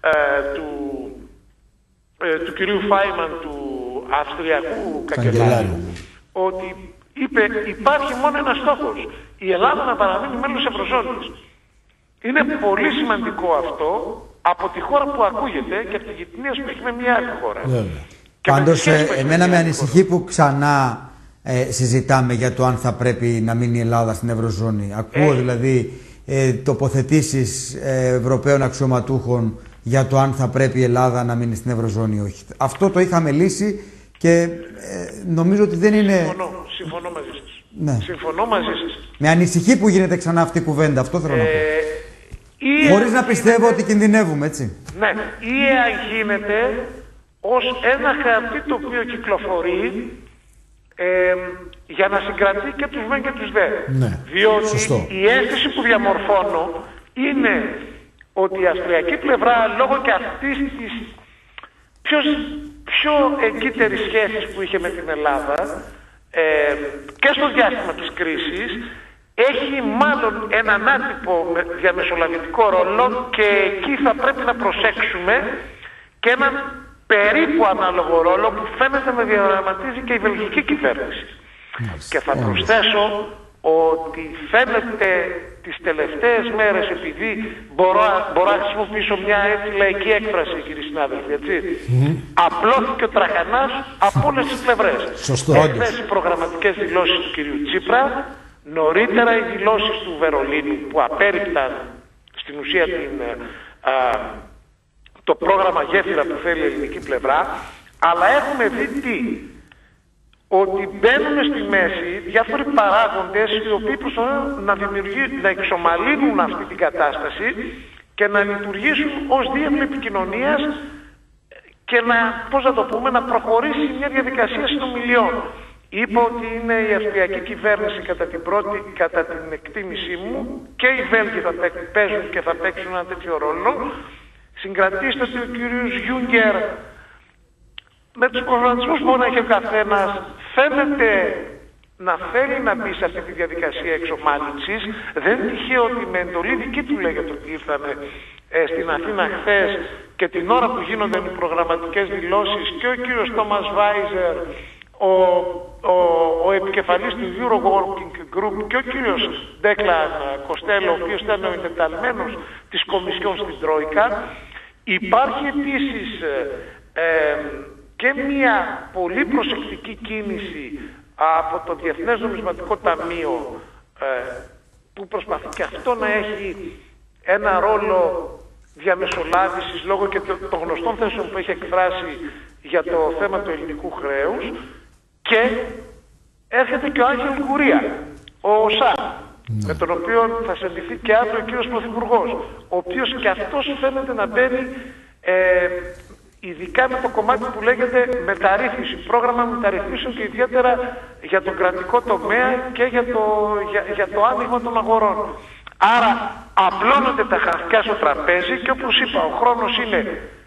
του κυρίου Φάιμαν, του Αυστριακού Καγκελάριου, ότι είπε, υπάρχει μόνο ένας στόχος, η Ελλάδα να παραμείνει μέλος της Ευρωζώνης. Είναι πολύ σημαντικό αυτό από τη χώρα που ακούγεται και από τη γειτονία που έχει με μια άλλη χώρα. Πάντως, εμένα με ανησυχεί που ξανά συζητάμε για το αν θα πρέπει να μείνει η Ελλάδα στην Ευρωζώνη. Ακούω δηλαδή τοποθετήσεις Ευρωπαίων αξιωματούχων για το αν θα πρέπει η Ελλάδα να μείνει στην Ευρωζώνη ή όχι. Αυτό το είχαμε λύσει και νομίζω ότι δεν είναι... Συμφωνώ μαζί σας. Ναι. Συμφωνώ μαζί σας. Με ανησυχεί που γίνεται ξανά αυτή η κουβέντα, αυτό θέλω να πω. Χωρίς να πιστεύω ότι κινδυνεύουμε, έτσι. Ναι, η ΕΑ γίνεται ως ένα χαρτί το οποίο κυκλοφορεί για να συγκρατεί και τους μεν και τους δε. Ναι, διότι σωστό. Η αίσθηση που διαμορφώνω είναι ότι η αυστριακή πλευρά, λόγω και αυτής της πιο εγκύτερης σχέσης που είχε με την Ελλάδα και στο διάστημα της κρίσης, έχει μάλλον έναν άτυπο διαμεσολαβητικό ρόλο και εκεί θα πρέπει να προσέξουμε και έναν περίπου ανάλογο ρόλο που φαίνεται να διαδραματίζει και η βελγική κυβέρνηση. Και θα προσθέσω ότι φαίνεται τις τελευταίες μέρες, επειδή μπορώ να χρησιμοποιήσω μια έτσι λαϊκή έκφραση, κύριοι συνάδελφοι, έτσι, απλώθηκε ο τραχανάς από όλες τις πλευρές. Εχθές οι προγραμματικές δηλώσεις του κυρίου Τσίπρα, νωρίτερα οι δηλώσεις του Βερολίνου που απέρριπταν στην ουσία το πρόγραμμα γέφυρα που θέλει η ελληνική πλευρά, αλλά έχουμε δει ότι μπαίνουν στη μέση διάφοροι παράγοντες οι οποίοι προσπαθούν να εξομαλύνουν αυτή την κατάσταση και να λειτουργήσουν ως διεύλοι επικοινωνίας και να προχωρήσει μια διαδικασία συνομιλιών. Είπα ότι είναι η αυστριακή κυβέρνηση κατά την εκτίμησή μου, και οι Βέλγοι θα παίζουν και θα παίξουν ένα τέτοιο ρόλο. Συγκρατήστε ότι ο κύριος Γιούγκερ, με τους προβληματισμούς που μπορεί να έχει ο καθένας, φαίνεται να θέλει να μπει σε αυτή τη διαδικασία εξομάλυνσης. Δεν είναι τυχαίο ότι με εντολή δική του λέγεται ότι ήρθαν στην Αθήνα χθες και την ώρα που γίνονται οι προγραμματικές δηλώσεις και ο κύριος Τόμας Βάιζερ, ο επικεφαλής του Euro Working Group, και ο κύριος Ντέκλαν Κοστέλο, ο οποίος ήταν ο εντεταλμένος της Κομισιόν στην Τρόικα. Υπάρχει επίσης και μια πολύ προσεκτική κίνηση από το Διεθνές Νομισματικό Ταμείο, που προσπαθεί και αυτό να έχει ένα ρόλο διαμεσολάβησης λόγω και των γνωστών θέσεων που έχει εκφράσει για το θέμα του ελληνικού χρέους. Και έρχεται και ο Άγγελ Γουρία, ο ΟΣΑ, με τον οποίο θα συναντηθεί και αύριο ο κύριος Πρωθυπουργός, ο οποίος και αυτός φαίνεται να μπαίνει ειδικά με το κομμάτι που λέγεται μεταρρύθμιση, πρόγραμμα μεταρρυθμίσεων, και ιδιαίτερα για τον κρατικό τομέα και για το άνοιγμα των αγορών. Άρα απλώνονται τα χαρτιά στο τραπέζι και, όπως είπα, ο χρόνος είναι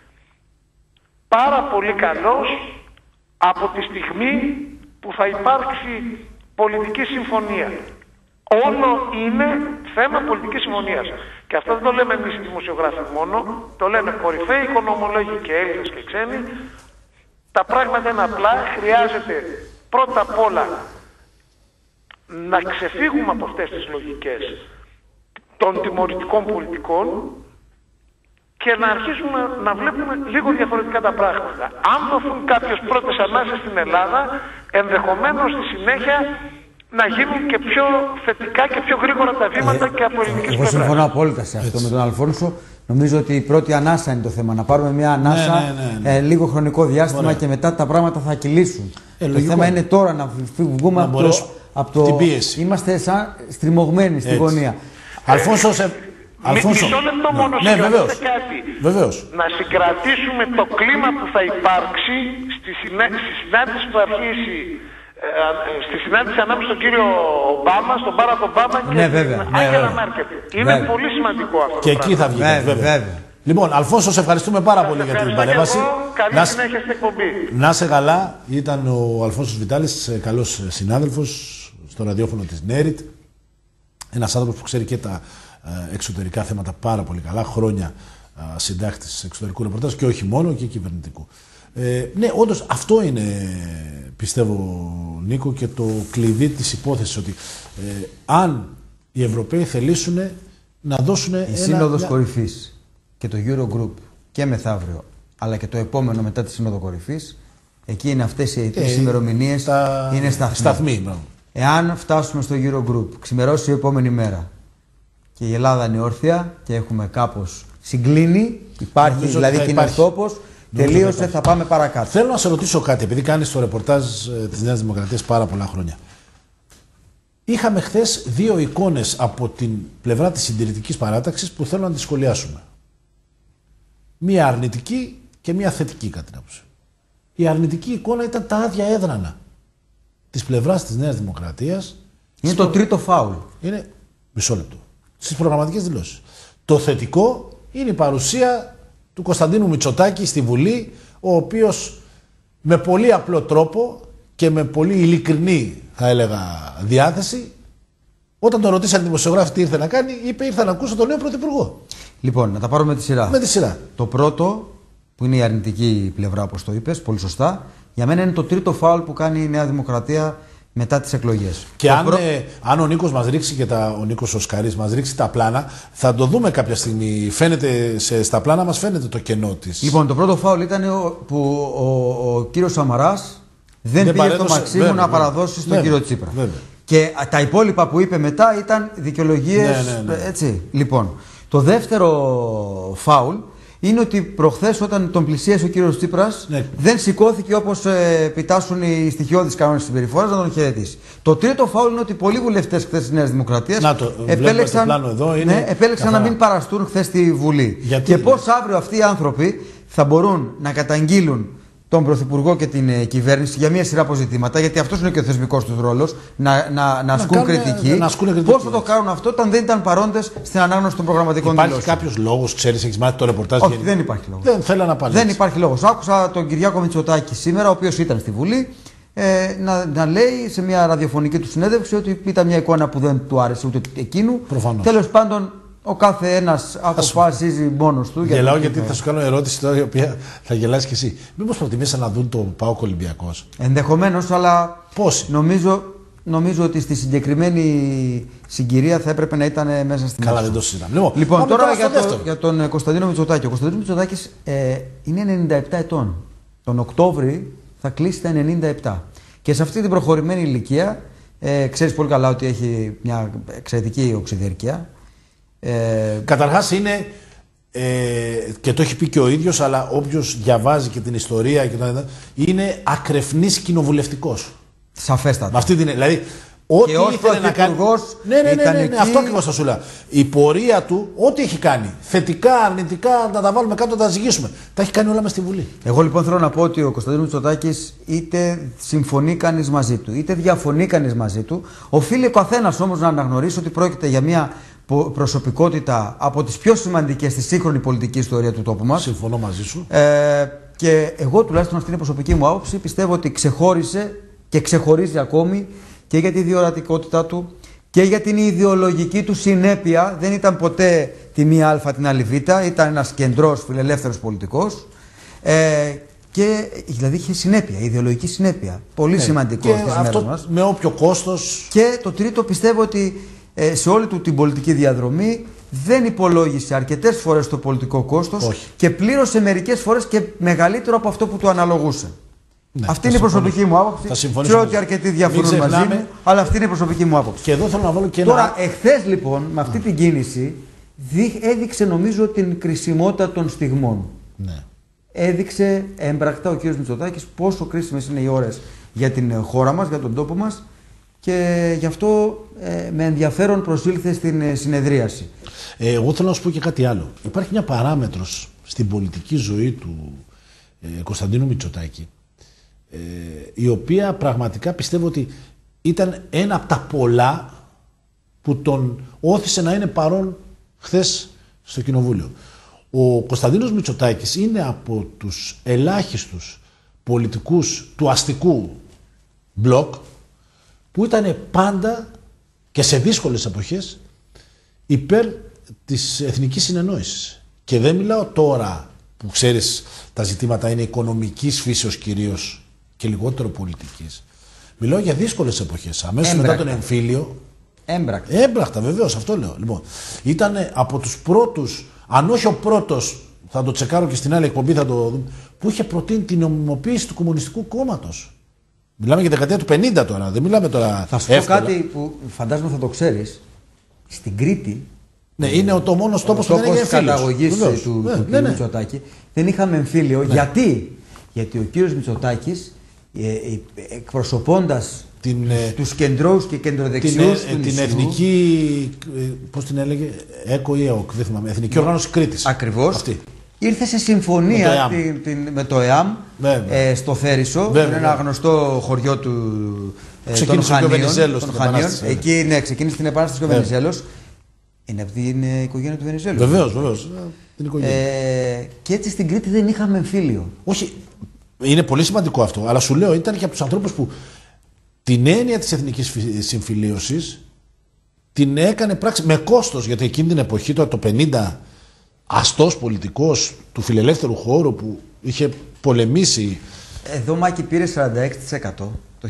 πάρα πολύ καλός από τη στιγμή που θα υπάρξει πολιτική συμφωνία. Όλο είναι θέμα πολιτικής συμφωνίας. Και αυτό δεν το λέμε εμείς οι δημοσιογράφοι μόνο, το λένε κορυφαίοι οικονομολόγοι και Έλληνες και ξένοι. Τα πράγματα είναι απλά, χρειάζεται πρώτα απ' όλα να ξεφύγουμε από αυτές τις λογικές των τιμωρητικών πολιτικών και να αρχίσουμε να βλέπουμε λίγο διαφορετικά τα πράγματα. Αν δοθούν κάποιες πρώτες ανάσες στην Ελλάδα, ενδεχομένως στη συνέχεια να γίνουν και πιο θετικά και πιο γρήγορα τα βήματα και από ελληνικής πλευράς. Εγώ συμφωνώ απόλυτα σε αυτό με τον Αλφόνσο. Νομίζω ότι η πρώτη ανάσα είναι το θέμα. Να πάρουμε μια ανάσα, λίγο χρονικό διάστημα, και μετά τα πράγματα θα κυλήσουν. Το θέμα είναι τώρα να βγούμε από το. Είμαστε σαν στριμωγμένοι στη γωνία. Αλφόνσο, Μισό λεπτό μόνο, Βεβαίως. Να συγκρατήσουμε το κλίμα που θα υπάρξει στη συνάντηση που θα αρχίσει, στη συνάντηση ανάμεσα στον κύριο Ομπάμα, στον Μπάρακ Ομπάμα και την Άγγελα Μέρκελ. Είναι πολύ σημαντικό αυτό. Και εκεί θα βγει. Βέβαια. Λοιπόν, Αλφόνσο, σε ευχαριστούμε πάρα πολύ για την παρέμβαση. Καλή συνέχεια στην εκπομπή. Να είσαι καλά. Ήταν ο Αλφόνσος Βιτάλης, καλός συνάδελφος στο ραδιόφωνο της ΝΕΡΙΤ. Ένας άνθρωπος που ξέρει και τα εξωτερικά θέματα πάρα πολύ καλά, χρόνια συντάκτης εξωτερικού ρεπορτάζ και όχι μόνο, και κυβερνητικού. Ναι, όντως αυτό είναι, πιστεύω, Νίκο, και το κλειδί της υπόθεσης, ότι αν οι Ευρωπαίοι θελήσουν να δώσουν η Σύνοδος Κορυφής και το Eurogroup και μεθαύριο, αλλά και το επόμενο μετά τη Σύνοδο Κορυφής, εκεί είναι αυτές οι ημερομηνίες, είναι σταθμοί. Εάν φτάσουμε στο Eurogroup, ξημερώσει η επόμενη μέρα και η Ελλάδα είναι όρθια και έχουμε κάπως συγκλίνει, υπάρχει δηλαδή κοινοτόπος, τελείωσε, θα πάμε παρακάτω. Θέλω να σε ρωτήσω κάτι, επειδή κάνεις το ρεπορτάζ της Νέας Δημοκρατίας πάρα πολλά χρόνια. Είχαμε χθες δύο εικόνες από την πλευρά της συντηρητικής παράταξης που θέλω να τις σχολιάσουμε. Μία αρνητική και μία θετική, κατά την άποψη. Η αρνητική εικόνα ήταν τα άδεια έδρανα της πλευράς της Νέας Δημοκρατίας. Είναι το τρίτο φάουλ. Είναι μισό λεπτό. Στις προγραμματικές δηλώσεις. Το θετικό είναι η παρουσία του Κωνσταντίνου Μητσοτάκη στη Βουλή, ο οποίος με πολύ απλό τρόπο και με πολύ ειλικρινή, θα έλεγα, διάθεση, όταν τον ρωτήσαν οι δημοσιογράφοι τι ήρθε να κάνει, είπε: ήρθα να ακούσω τον νέο Πρωθυπουργό. Λοιπόν, να τα πάρουμε με τη σειρά. Με τη σειρά. Το πρώτο, που είναι η αρνητική πλευρά, όπως το είπες, πολύ σωστά, για μένα είναι το τρίτο φάουλ που κάνει η Νέα Δημοκρατία μετά τις εκλογές. Και αν ο Νίκος μας ρίξει και ο Νίκος Οσκαρής μας ρίξει τα πλάνα, θα το δούμε κάποια στιγμή. Φαίνεται, στα πλάνα μας φαίνεται το κενό της. Λοιπόν, το πρώτο φάουλ ήταν που ο κύριος Σαμαράς δεν πήγε στο Μαξίμου να παραδώσει στον κύριο Τσίπρα. Βέβαια. Και τα υπόλοιπα που είπε μετά ήταν δικαιολογίες. Έτσι. Λοιπόν, το δεύτερο φάουλ είναι ότι προχθές όταν τον πλησίασε ο κύριος Τσίπρας, ναι, δεν σηκώθηκε όπως επιτάσσουν οι στοιχειώδεις κανόνες συμπεριφοράς να τον χαιρετήσει. Το τρίτο φάουλ είναι ότι πολλοί βουλευτές χθες της Νέας Δημοκρατίας επέλεξαν να μην παραστούν χθες στη Βουλή. Γιατί, και πώς αύριο αυτοί οι άνθρωποι θα μπορούν να καταγγείλουν τον Πρωθυπουργό και την κυβέρνηση για μια σειρά αποζητήματα, γιατί αυτός είναι και ο θεσμικός τους ρόλος, να ασκούν κριτική. Πώς θα το κάνουν αυτό όταν δεν ήταν παρόντες στην ανάγνωση των προγραμματικών δηλώσεων? Υπάρχει κάποιος λόγος, ξέρεις, έχεις μάθει το ρεπορτάζ? Όχι, δεν υπάρχει λόγος. Δεν θέλω να παλέψει. Δεν υπάρχει λόγος. Άκουσα τον Κυριάκο Μητσοτάκη σήμερα, ο οποίος ήταν στη Βουλή, να λέει σε μια ραδιοφωνική του συνέντευξη ότι ήταν μια εικόνα που δεν του άρεσε ούτε εκείνου. Προφανώς. Τέλος πάντων, ο κάθε ένας αποφασίζει μόνος του. Γελάω γιατί θα σου κάνω ερώτηση τώρα η οποία θα γελάσεις και εσύ. Μήπως προτιμήσαν να δουν το ΠΑΟΚ Ολυμπιακός? Ενδεχομένως, αλλά πώς? Νομίζω ότι στη συγκεκριμένη συγκυρία θα έπρεπε να ήταν μέσα στην. Καλά, δεν το συζητάμε. Λοιπόν, τώρα για τον Κωνσταντίνο Μητσοτάκη. Ο Κωνσταντίνος Μητσοτάκης είναι 97 ετών. Τον Οκτώβρη θα κλείσει τα 97. Και σε αυτή την προχωρημένη ηλικία, ξέρεις πολύ καλά ότι έχει μια εξαιρετική οξυδιαρκεία. Καταρχάς είναι, και το έχει πει και ο ίδιος, αλλά όποιος διαβάζει και την ιστορία και είναι ακρεφνής κοινοβουλευτικός. Σαφέστατα. Με αυτή την, δηλαδή, ό,τι ήθελε να κάνει. Ναι, αυτό ακριβώς θα σου λέω. Η πορεία του, ό,τι έχει κάνει, θετικά, αρνητικά, να τα βάλουμε κάτω, να τα ζυγίσουμε. Τα έχει κάνει όλα μες στη Βουλή. Εγώ λοιπόν θέλω να πω ότι ο Κωνσταντίνος Μητσοτάκης είτε συμφωνεί κανείς μαζί του, είτε διαφωνεί κανείς μαζί του. Οφείλει ο καθένας όμως να αναγνωρίσει ότι πρόκειται για μια προσωπικότητα από τις πιο σημαντικές στη σύγχρονη πολιτική ιστορία του τόπου μας. Συμφωνώ μαζί σου. Και εγώ, τουλάχιστον αυτή είναι η προσωπική μου άποψη, πιστεύω ότι ξεχώρισε και ξεχωρίζει ακόμη και για τη διορατικότητά του και για την ιδεολογική του συνέπεια. Δεν ήταν ποτέ τη μία Α την άλλη Β, ήταν ένας κεντρός φιλελεύθερος πολιτικός. Και δηλαδή είχε συνέπεια, ιδεολογική συνέπεια. Πολύ σημαντικό στις μέρες μας. Με όποιο κόστος. Και το τρίτο, πιστεύω ότι σε όλη του την πολιτική διαδρομή δεν υπολόγισε αρκετές φορές το πολιτικό κόστος. Όχι. Και πλήρωσε μερικές φορές και μεγαλύτερο από αυτό που του αναλογούσε. Ναι, αυτή είναι η προσωπική μου άποψη. Ξέρω ότι αρκετοί διαφωνούν μαζί μου, αλλά αυτή είναι η προσωπική μου άποψη. Και εδώ θέλω να βάλω και τώρα, εχθές λοιπόν, με αυτή την κίνηση, έδειξε νομίζω την κρισιμότητα των στιγμών. Ναι. Έδειξε έμπρακτα ο κ. Μητσοτάκης πόσο κρίσιμες είναι οι ώρες για την χώρα μας, για τον τόπο μας, και γι' αυτό με ενδιαφέρον προσήλθε στην συνεδρίαση. Εγώ θέλω να σου πω και κάτι άλλο. Υπάρχει μια παράμετρος στην πολιτική ζωή του Κωνσταντίνου Μητσοτάκη, η οποία πραγματικά πιστεύω ότι ήταν ένα από τα πολλά που τον όθησε να είναι παρόν χθες στο Κοινοβούλιο. Ο Κωνσταντίνος Μητσοτάκης είναι από τους ελάχιστους πολιτικούς του αστικού μπλοκ που ήταν πάντα και σε δύσκολες εποχές υπέρ της εθνικής συνεννόησης. Και δεν μιλάω τώρα που ξέρεις τα ζητήματα είναι οικονομικής φύσεως κυρίως και λιγότερο πολιτικής. Μιλάω για δύσκολες εποχές. Αμέσως μετά τον εμφύλιο. Έμπρακτα, βεβαίως, αυτό λέω. Λοιπόν, ήταν από τους πρώτους, αν όχι ο πρώτος, θα το τσεκάρω και στην άλλη εκπομπή θα το δούμε, που είχε προτείνει την νομιμοποίηση του Κομμουνιστικού Κόμματος. Μιλάμε για δεκαετία του 50 τώρα, δεν μιλάμε τώρα. Θα σου πω κάτι που φαντάζομαι θα το ξέρεις. Στην Κρήτη. Ναι, είναι το μόνος τόπος που δεν έχει εμφύλιος. Καταγωγής του κ. Μητσοτάκη. Δεν είχαμε εμφύλιο. Ναι. Γιατί ο κ. Μητσοτάκης εκπροσωπώντας τους κεντρώους και κεντροδεξιούς την εθνική, πώς την έλεγε, ΕΚΟ ή ΕΟΚ, δεν θυμάμαι, Εθνική Οργάνωση Κρήτης. Ακριβώς. Αυτή. Ήρθε σε συμφωνία με το ΕΑΜ στο Θέρισο, ένα γνωστό χωριό των Χανίων. Εκεί ξεκίνησε την επάνασταση και ο Βενιζέλος. Είναι από την οικογένεια του Βενιζέλου. Βεβαίως. Και έτσι στην Κρήτη δεν είχαμε εμφύλιο. Όχι, είναι πολύ σημαντικό αυτό, αλλά σου λέω ήταν και από τους ανθρώπους που την έννοια της εθνικής συμφιλίωσης την έκανε πράξη με κόστος, γιατί εκείνη την εποχή το 50 αστός πολιτικός του φιλελεύθερου χώρου που είχε πολεμήσει. Εδώ Μάκη πήρε 46% το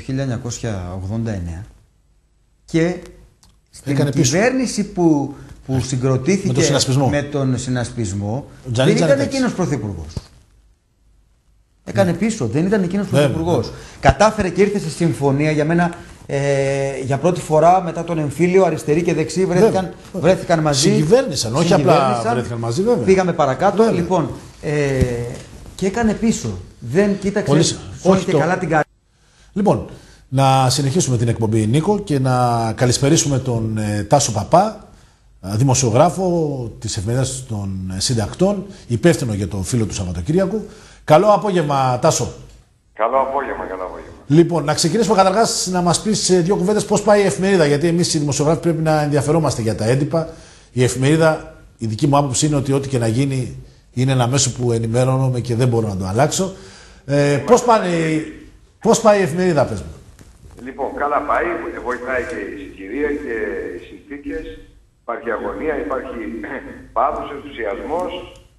1989 και στην κυβέρνηση που συγκροτήθηκε με τον συνασπισμό δεν ήταν εκείνος πρωθυπουργός. Έκανε πίσω, δεν ήταν εκείνος πρωθυπουργός. Κατάφερε και ήρθε σε συμφωνία, για μένα Για πρώτη φορά μετά τον εμφύλιο, αριστεροί και δεξιοί βρέθηκαν μαζί. Συγκυβέρνησαν, όχι απλά βρέθηκαν μαζί, βέβαια. Πήγαμε παρακάτω. Βέβαια. Λοιπόν, και έκανε πίσω. Δεν κοίταξε όχι και καλά την καρδιά. Λοιπόν, να συνεχίσουμε την εκπομπή, Νίκο, και να καλησπερίσουμε τον Τάσο Παπά, δημοσιογράφο της Εφημερίδας των Συντακτών, υπεύθυνο για το φύλλο του Σαββατοκύριακου. Καλό απόγευμα, Τάσο. Καλό απόγευμα, καλό απόγευμα. Λοιπόν, να ξεκινήσουμε καταρχάς να μας πεις δύο κουβέντες πώς πάει η εφημερίδα, γιατί εμείς οι δημοσιογράφοι πρέπει να ενδιαφερόμαστε για τα έντυπα. Η εφημερίδα, η δική μου άποψη είναι ότι ό,τι και να γίνει είναι ένα μέσο που ενημερώνομαι και δεν μπορώ να το αλλάξω. Πώς πάει η εφημερίδα, πες μου? Λοιπόν, καλά πάει, βοηθάει και η συγκυρία και οι συνθήκες. Υπάρχει αγωνία, υπάρχει πάθος, ενθουσιασμός.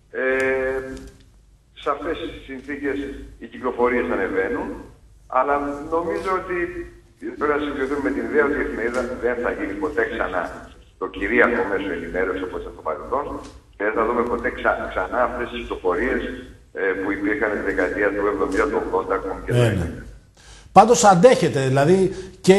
Σε αυτές τις συνθήκες οι κυκλοφορίες ανεβαίνουν, αλλά νομίζω ότι πρέπει να συμφωνηθούμε με την ιδέα ότι η εφημερίδα δεν θα γίνει ποτέ ξανά το κυρίαρχο μέσο ενημέρωση όπως ήταν στο παρελθόν και δεν θα δούμε ποτέ ξανά αυτές τις κυκλοφορίες που υπήρχαν τη δεκαετία του 70, του 80 ακόμη και του 90. Πάντως αντέχεται, δηλαδή και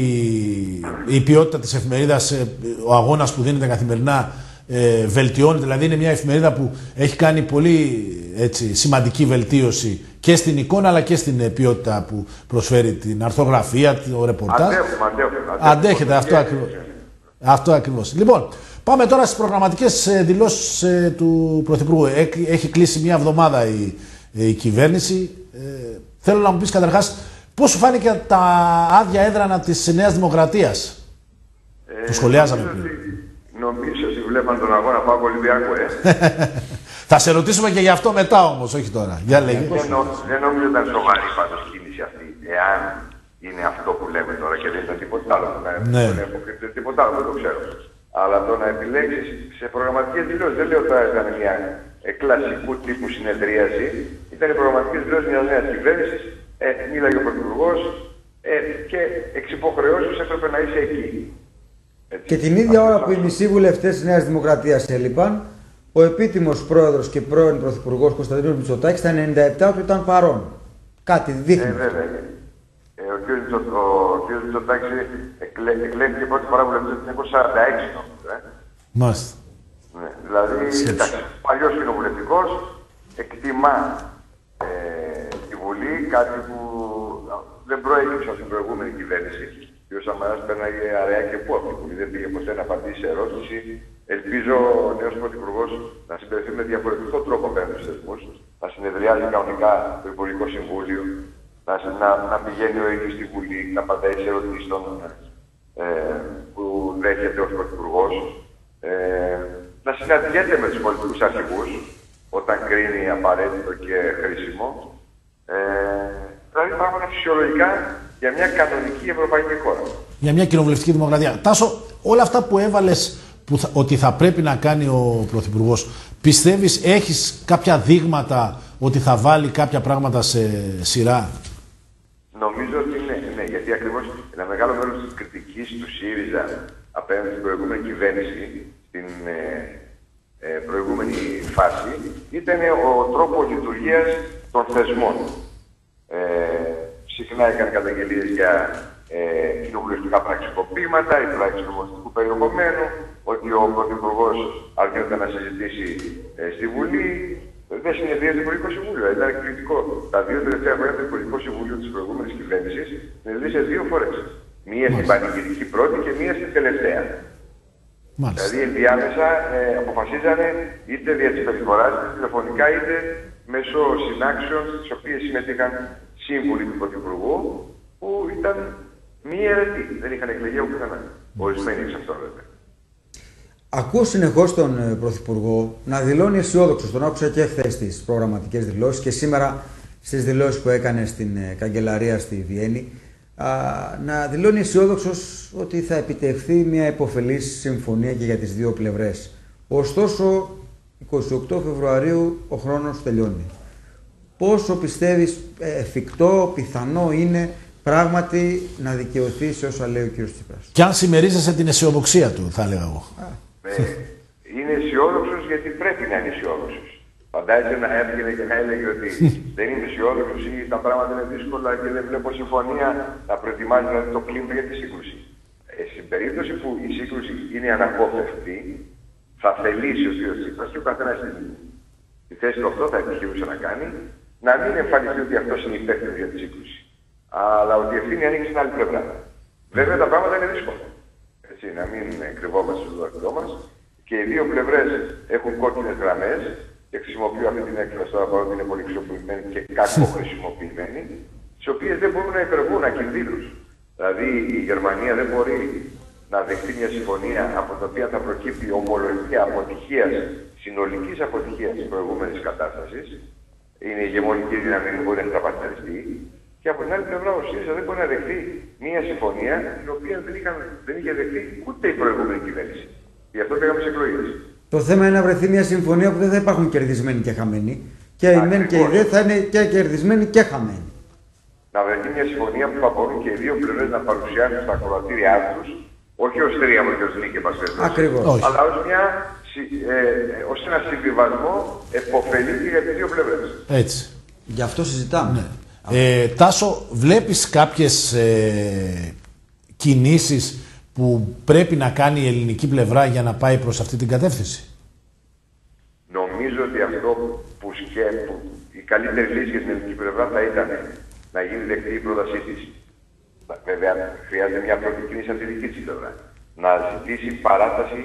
η ποιότητα της εφημερίδας, ο αγώνας που δίνεται καθημερινά βελτιώνεται. Δηλαδή είναι μια εφημερίδα που έχει κάνει πολύ σημαντική βελτίωση και στην εικόνα αλλά και στην ποιότητα που προσφέρει, την αρθογραφία, το ρεπορτάζ. Αντέχεται, αυτό ακριβώς. Λοιπόν, πάμε τώρα στις προγραμματικές δηλώσεις του Πρωθυπουργού. Έχει κλείσει μια εβδομάδα η κυβέρνηση. Θέλω να μου πεις καταρχάς πώς σου φάνηκε τα άδεια έδρανα της Νέας Δημοκρατίας που σχολιάζαμε πριν? Νομίζω ότι βλέπαν τον αγώνα Πάοκ Ολυμπιακό, Θα σε ρωτήσουμε και γι' αυτό μετά όμως, όχι τώρα. Για λέγε. Δεν νομίζω ότι ήταν σοβαρή πάντως κίνηση αυτή, εάν είναι αυτό που λέμε τώρα και δεν ήταν τίποτα άλλο. Ναι. Δεν έχω τίποτα άλλο, δεν το ξέρω. Αλλά το να επιλέξεις σε προγραμματικές δηλώσεις, δεν λέω ότι ήταν μια κλασικού τύπου συνεδρίαση, ήταν οι προγραμματικές δηλώσεις μιας νέας κυβέρνησης, μίλαγε ο Πρωθυπουργός και εξ υποχρεώσεως έπρεπε να είσαι εκεί. Έτσι. Και την ίδια ώρα που οι μισοί βουλευτές της Νέας Δημοκρατίας έλειπαν, ο επίτιμος πρόεδρος και πρώην πρωθυπουργός Κωνσταντίνος Μητσοτάκης στα 97 του ήταν παρόν. Κάτι δείχνει. Βέβαια. Ο κ. Μητσοτάκης εκλέχθηκε πρώτη φορά βουλευτής το 1946, νομίζω. Μάλιστα. Ναι, δηλαδή, παλιός κοινοβουλευτικός, εκτιμά τη Βουλή, κάτι που δεν προέκυψε από την προηγούμενη κυβέρνηση. Ο κ. Σαμαράς πέρναγε αραιά και πού από τη Βουλή, δεν πήγε ποτέ να απαντήσει σε ερώτηση. Ελπίζω ο νέος πρωθυπουργός να συμπεριφθεί με διαφορετικό τρόπο απέναντι στους θεσμούς, να συνεδριάζει κανονικά το Υπουργικό Συμβούλιο, να πηγαίνει ο ίδιος στη Βουλή, να απαντάει σε ερωτήσεις που δέχεται ως πρωθυπουργός, να συναντιέται με τους πολιτικούς αρχηγούς όταν κρίνει απαραίτητο και χρήσιμο. Δηλαδή πράγματα φυσιολογικά για μια κανονική ευρωπαϊκή χώρα. Για μια κοινοβουλευτική δημοκρατία. Τάσο, όλα αυτά που έβαλες ότι θα πρέπει να κάνει ο Πρωθυπουργός, πιστεύεις, έχεις κάποια δείγματα ότι θα βάλει κάποια πράγματα σε σειρά? Νομίζω ότι ναι, γιατί ακριβώς ένα μεγάλο μέρος της κριτικής του ΣΥΡΙΖΑ απέναντι στην προηγούμενη κυβέρνηση, στην προηγούμενη φάση, ήταν ο τρόπος λειτουργίας των θεσμών. Συχνά έκανε καταγγελίες για κοινοβουλευτικά πραξικοπήματα ή πράξεις νομοθετικού περιεχομένου, ότι ο Πρωθυπουργός αρκετά να συζητήσει στη Βουλή. Δεν συνεδρίασε το Υπουργικό Συμβούλιο. Ήταν κριτικό. Τα δύο τελευταία χρόνια το Υπουργικό Συμβούλιο της προηγούμενης κυβέρνησης συνεδρίασε δύο φορές. Μία στην πανηγυρική πρώτη και μία στην τελευταία. Μάλιστα. Δηλαδή ενδιάμεσα αποφασίζανε είτε δια της περιφοράς, είτε τηλεφωνικά, είτε μέσω συνάξεων στις οποίες συμμετείχαν σύμβουλοι του Πρωθυπουργού, που ήταν μη αιρετοί. Δεν είχαν εκλεγεί από πουθενά. Ορισμένοι εξ αυτών, βέβαια. Ακούω συνεχώς τον Πρωθυπουργό να δηλώνει αισιόδοξο. Τον άκουσα και χθες στις προγραμματικές δηλώσεις και σήμερα στις δηλώσεις που έκανε στην καγκελαρία στη Βιέννη. Να δηλώνει αισιόδοξος ότι θα επιτευχθεί μια υποφελής συμφωνία και για τις δύο πλευρές. Ωστόσο, 28 Φεβρουαρίου ο χρόνος τελειώνει. Πόσο πιστεύεις εφικτό, πιθανό είναι πράγματι να δικαιωθεί σε όσα λέει ο κ. Τσίπρας? Και αν συμμερίζεσαι την αισιοδοξία του, θα έλεγα εγώ. Είναι αισιόδοξος γιατί πρέπει να είναι αισιόδοξος. Φαντάζεσαι να έβγαινε και να έλεγε ότι δεν είμαι αισιόδοξος ή τα πράγματα είναι δύσκολα και δεν βλέπω συμφωνία, να προετοιμάζει δηλαδή το κλίμα για τη σύγκρουση. Στην περίπτωση που η σύγκρουση είναι αναπόφευκτη, θα θελήσει ο κ. Τσίπρας και ο καθένας στη θέση του αυτό θα επιχειρούσε να κάνει, να μην εμφανιστεί ότι αυτός είναι υπεύθυνος για τη σύγκρουση. Αλλά ότι η ευθύνη ανοίξει στην άλλη πλευρά. Βέβαια τα πράγματα είναι δύσκολα. Έτσι, να μην κρυβόμαστε στο δάχτυλό μας. Και οι δύο πλευρές έχουν κόκκινες γραμμές. Και χρησιμοποιώ αυτή την έκφραση τώρα παρότι είναι πολύ χρησιμοποιημένη και κακοχρησιμοποιημένη, τις οποίες δεν μπορούν να υπερβούν ακινδύνους. Δηλαδή η Γερμανία δεν μπορεί να δεχτεί μια συμφωνία από την οποία θα προκύπτει ομολογία αποτυχίας, συνολικής αποτυχίας της προηγούμενης κατάστασης. Είναι η ηγεμονική δύναμη που μπορεί να στραπατσαριστεί. Και από την άλλη πλευρά ο ΣΥΡΙΖΑ δεν μπορεί να δεχτεί μια συμφωνία την οποία δεν είχε δεχτεί ούτε η προηγούμενη κυβέρνηση. Γι' αυτό πήγαμε σε εκλογές. Το θέμα είναι να βρεθεί μια συμφωνία που δεν θα υπάρχουν κερδισμένοι και χαμένοι. Και οι μεν και οι δε θα είναι και κερδισμένοι και χαμένοι. Να βρεθεί μια συμφωνία που θα μπορούν και οι δύο πλευρές να παρουσιάσουν στα ακροατήριά τους, όχι ως τρίαμο και ως νίκη, ακριβώς, αλλά ως ένα συμβιβασμό επωφελή και για τις δύο πλευρές. Έτσι. Γι' αυτό συζητάμε. Ναι. Τάσο, βλέπεις κάποιες κινήσεις που πρέπει να κάνει η ελληνική πλευρά για να πάει προς αυτή την κατεύθυνση? Νομίζω ότι αυτό που η καλύτερη λύση για την ελληνική πλευρά θα ήταν να γίνει δεκτή η πρότασή της. Βέβαια, χρειάζεται μια πρώτη κίνηση από τη δική της πλευρά. Να ζητήσει παράταση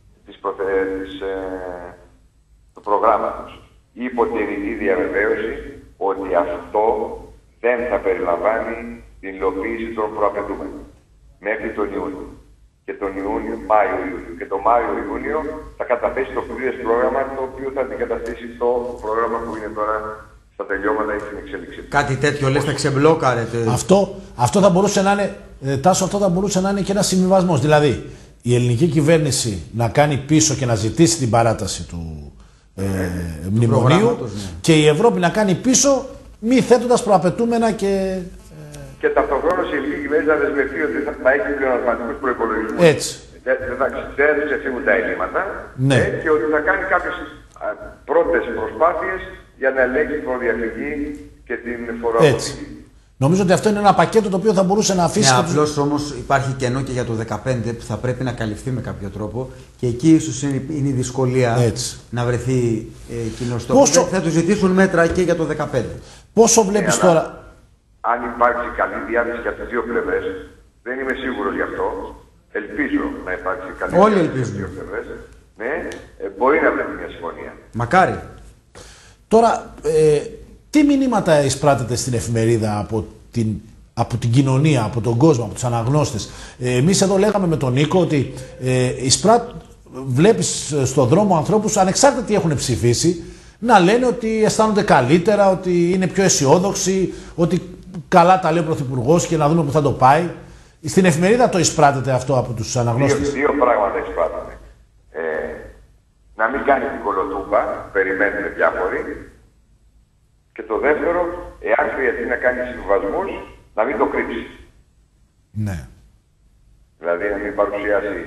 του προγράμματος. Υπό τη ρητή διαβεβαίωση ότι αυτό δεν θα περιλαμβάνει την υλοποίηση των προαπαιτούμενων μέχρι τον Ιούνιο. Και τον Μάιο-Ιούνιο. Και τον Μάιο-Ιούνιο θα καταθέσει το πλήρες πρόγραμμα, το οποίο θα αντικαταστήσει το πρόγραμμα που είναι τώρα στα τελειώματα ή στην εξέλιξη. Κάτι τέτοιο λες, θα ξεμπλόκαρετε. Αυτό θα μπορούσε να είναι, Τάσο, αυτό θα μπορούσε να είναι και ένα συμβιβασμός. Δηλαδή, η ελληνική κυβέρνηση να κάνει πίσω και να ζητήσει την παράταση του μνημονίου και η Ευρώπη να κάνει πίσω, μη θέτοντας προαπαιτούμενα και ταυτοχρόνως η ελληνική κυβέρνηση θα δεσμευτεί ότι θα έχει πλεονασματικούς προϋπολογισμούς. Έτσι. Δεν θα ξεφύγουν τα ελλείμματα, ναι, και ότι θα κάνει κάποιες πρώτες προσπάθειες για να ελέγξει την φοροδιαφυγή και την φοροαποφυγή. Νομίζω ότι αυτό είναι ένα πακέτο το οποίο θα μπορούσε να αφήσει. Ναι, απλώς όμως υπάρχει κενό και για το 2015 που θα πρέπει να καλυφθεί με κάποιο τρόπο και εκεί ίσως είναι η δυσκολία να βρεθεί κοινός τόπος. Θα του ζητήσουν μέτρα και για το 2015. Πόσο βλέπεις τώρα? Αν υπάρξει καλή διάθεση για τις δύο πλευρές, δεν είμαι σίγουρος γι' αυτό. Ελπίζω να υπάρξει καλή διάθεση για τις δύο πλευρές. Ναι, μπορεί να βρεθεί μια συμφωνία. Μακάρι. Τώρα, τι μηνύματα εισπράττεται στην εφημερίδα από την κοινωνία, από τον κόσμο, από τους αναγνώστες? Εμείς εδώ λέγαμε με τον Νίκο ότι βλέπεις στον δρόμο ανθρώπους, ανεξάρτητα τι έχουν ψηφίσει, να λένε ότι αισθάνονται καλύτερα, ότι είναι πιο αισιόδοξοι, ότι καλά τα λέει ο Πρωθυπουργός και να δούμε που θα το πάει. Στην εφημερίδα το εισπράττεται αυτό από τους αναγνώστες? Δύο πράγματα εισπράττονται. Να μην κάνει την κολοτούμπα, περιμένουν διάφοροι. Και το δεύτερο, εάν χρειαστεί να κάνει συμβιβασμούς, να μην το κρύψει. Ναι. Δηλαδή να μην παρουσιάσει,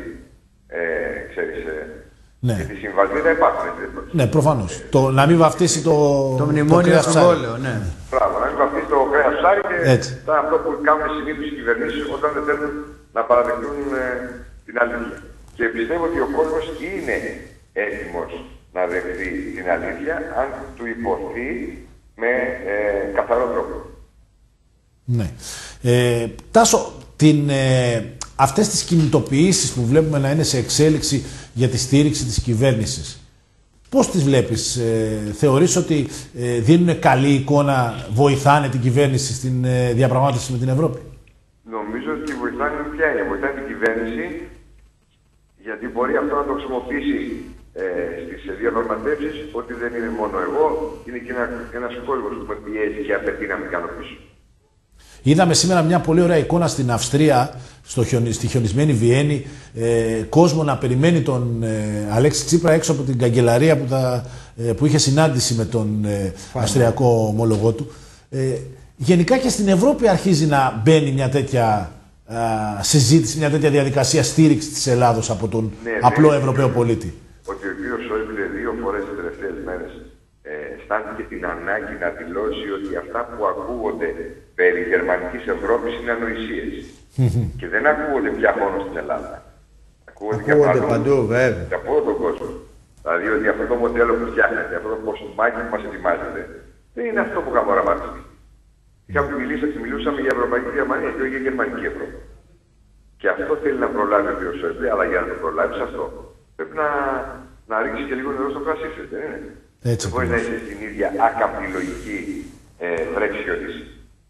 ναι. Και τη συμβασμή θα υπάρχουν. Ναι, προφανώς. Να μην βαφτίσει το μνημόνιο συμβόλαιο, ναι. Μπράβο, να μην βαφτίσει το κρέας ψάρι και αυτό που κάνουν συνήθως οι κυβερνήσεις όταν δεν θέλουν να παραδεχτούν την αλήθεια. Και πιστεύω ότι ο κόσμος είναι έτοιμος να δεχτεί την αλήθεια αν του υποθεί με καθαρό τρόπο. Ναι. Τάσο, αυτές τις κινητοποιήσεις που βλέπουμε να είναι σε εξέλιξη για τη στήριξη της κυβέρνησης, πώς τις βλέπεις? Θεωρείς ότι δίνουν καλή εικόνα, βοηθάνε την κυβέρνηση στην διαπραγμάτευση με την Ευρώπη? Νομίζω ότι βοηθάνε βοηθάνε την κυβέρνηση, γιατί μπορεί αυτό να το χρησιμοποιήσει στις διαπραγματεύσεις, ότι δεν είναι μόνο εγώ, είναι και ένας κόσμος που με πιέζει και απαιτεί να μην κάνω πίσω. Είδαμε σήμερα μια πολύ ωραία εικόνα στην Αυστρία, στη χιονισμένη Βιέννη, κόσμο να περιμένει τον Αλέξη Τσίπρα έξω από την καγκελαρία που είχε συνάντηση με τον αυστριακό ομόλογό του. Γενικά και στην Ευρώπη αρχίζει να μπαίνει μια τέτοια συζήτηση, μια τέτοια διαδικασία στήριξη της Ελλάδος από τον απλό Ευρωπαίο πολίτη. Ότι ο κ. Σόιμπλε 2 φορές τις τελευταίες μέρες αισθάνθηκε την ανάγκη να δηλώσει ότι αυτά που ακούγονται περί γερμανικής Ευρώπης είναι ανοησίες. Και δεν ακούγονται πια μόνο στην Ελλάδα. Ακούγονται παντού, βέβαια. Και από όλο τον κόσμο. Δηλαδή ότι αυτό το μοντέλο που φτιάχνεται, αυτό το κοστούμάκι που μας ετοιμάζεται, δεν είναι αυτό που είχαμε οραματιστεί. Μιλούσαμε για Ευρωπαϊκή Γερμανία και όχι για Γερμανική Ευρώπη. Και αυτό θέλει να προλάβει ο κ. Σόιμπλε, αλλά για να το προλάβει αυτό πρέπει να ρίξει και λίγο νερό στο κρασί σου, δεν είναι? Έτσι. Δεν μπορεί να είσαι στην ίδια άκαμπτη λογική βρεξιότηση.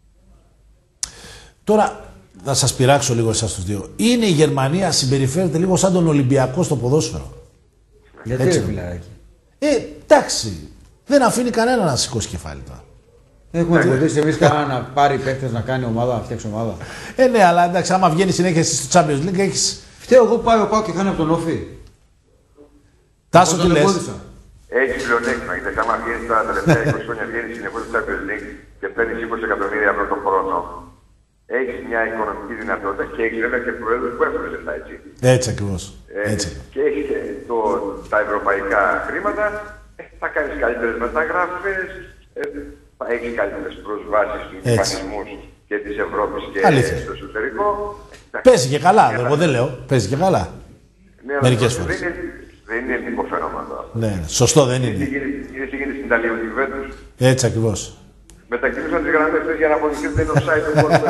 Τώρα θα σας πειράξω λίγο εσάς τους δύο. Είναι η Γερμανία, συμπεριφέρεται λίγο σαν τον Ολυμπιακό στο ποδόσφαιρο. Γιατί ρε φιλαράκι? Εντάξει. Δεν αφήνει κανένα να σηκώσει κεφάλι τώρα. Έχουμε βοηθήσει εμείς κανένα να πάρει παίκτες να κάνει ομάδα, να φτιάξει ομάδα. Ναι, αλλά εντάξει, άμα βγαίνει συνέχεια στο Champions League έχεις. Φταίω εγώ πάω και χάνω από τον Όφη. Τάσο τι λες? Έχει πλεονέκτημα, γιατί άμα βγαίνει τα τελευταία 20 χρόνια, βγαίνει συνεχώς στο Champions League και παίρνει 20 εκατομμύρια ευρώ τον χρόνο. Έχει μια οικονομική δυνατότητα και έχει βέβαια και προέδρους που έχουν λεφτά, έτσι. Έτσι ακριβώς. Και έχει τα ευρωπαϊκά χρήματα, θα κάνει καλύτερες μεταγράφες, θα έχει καλύτερες προσβάσεις στους μηχανισμούς και της Ευρώπης και στο εσωτερικό. Παίζει και καλά, εγώ δεν λέω. Παίζει και καλά. Ναι, μερικές φορές. Δεν είναι ελληνικό φαινόμενο. Ναι, σωστό δεν είναι. Τι γίνεται στην Ιταλία με τη Juventus. Έτσι ακριβώς. Μετακινούσαν τις γραμμές για να αποδειχθεί ότι δεν είναι offside το πόλο.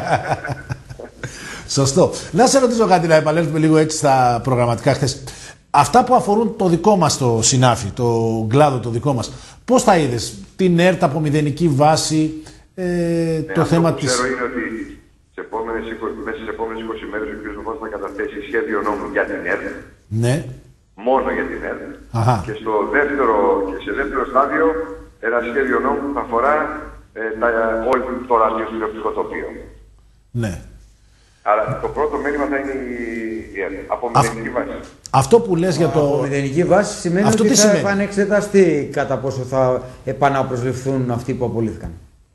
Σωστό. Να σε ρωτήσω κάτι, να επανέλθουμε λίγο έτσι στα προγραμματικά χθες. Αυτά που αφορούν το δικό μας το συνάφι, το κλάδο το δικό μας, πώς τα είδες? Την ΕΡΤ από μηδενική βάση, το θέμα της... Αυτό που ξέρω είναι ότι μέσα στις επόμενες 20 μέρες ο κ. Βόβας θα καταθέσει σχέδιο νόμου για την ΕΡΤ. Ναι. Μόνο για την ΕΡΤ. Και σε δεύτερο στάδιο ένα σχέδιο νόμου που θα αφορά όλο το ραδιοτηλεοπτικό τοπίο. Ναι. Άρα το πρώτο μήνυμα θα είναι η ΕΡΤ, από μηδενική βάση. Αυτό που λες για το... Από μηδενική βάση σημαίνει ότι θα επανεξεταστεί κατά πόσο θα επαναπροσληφθούν αυτοί που απολύθηκαν.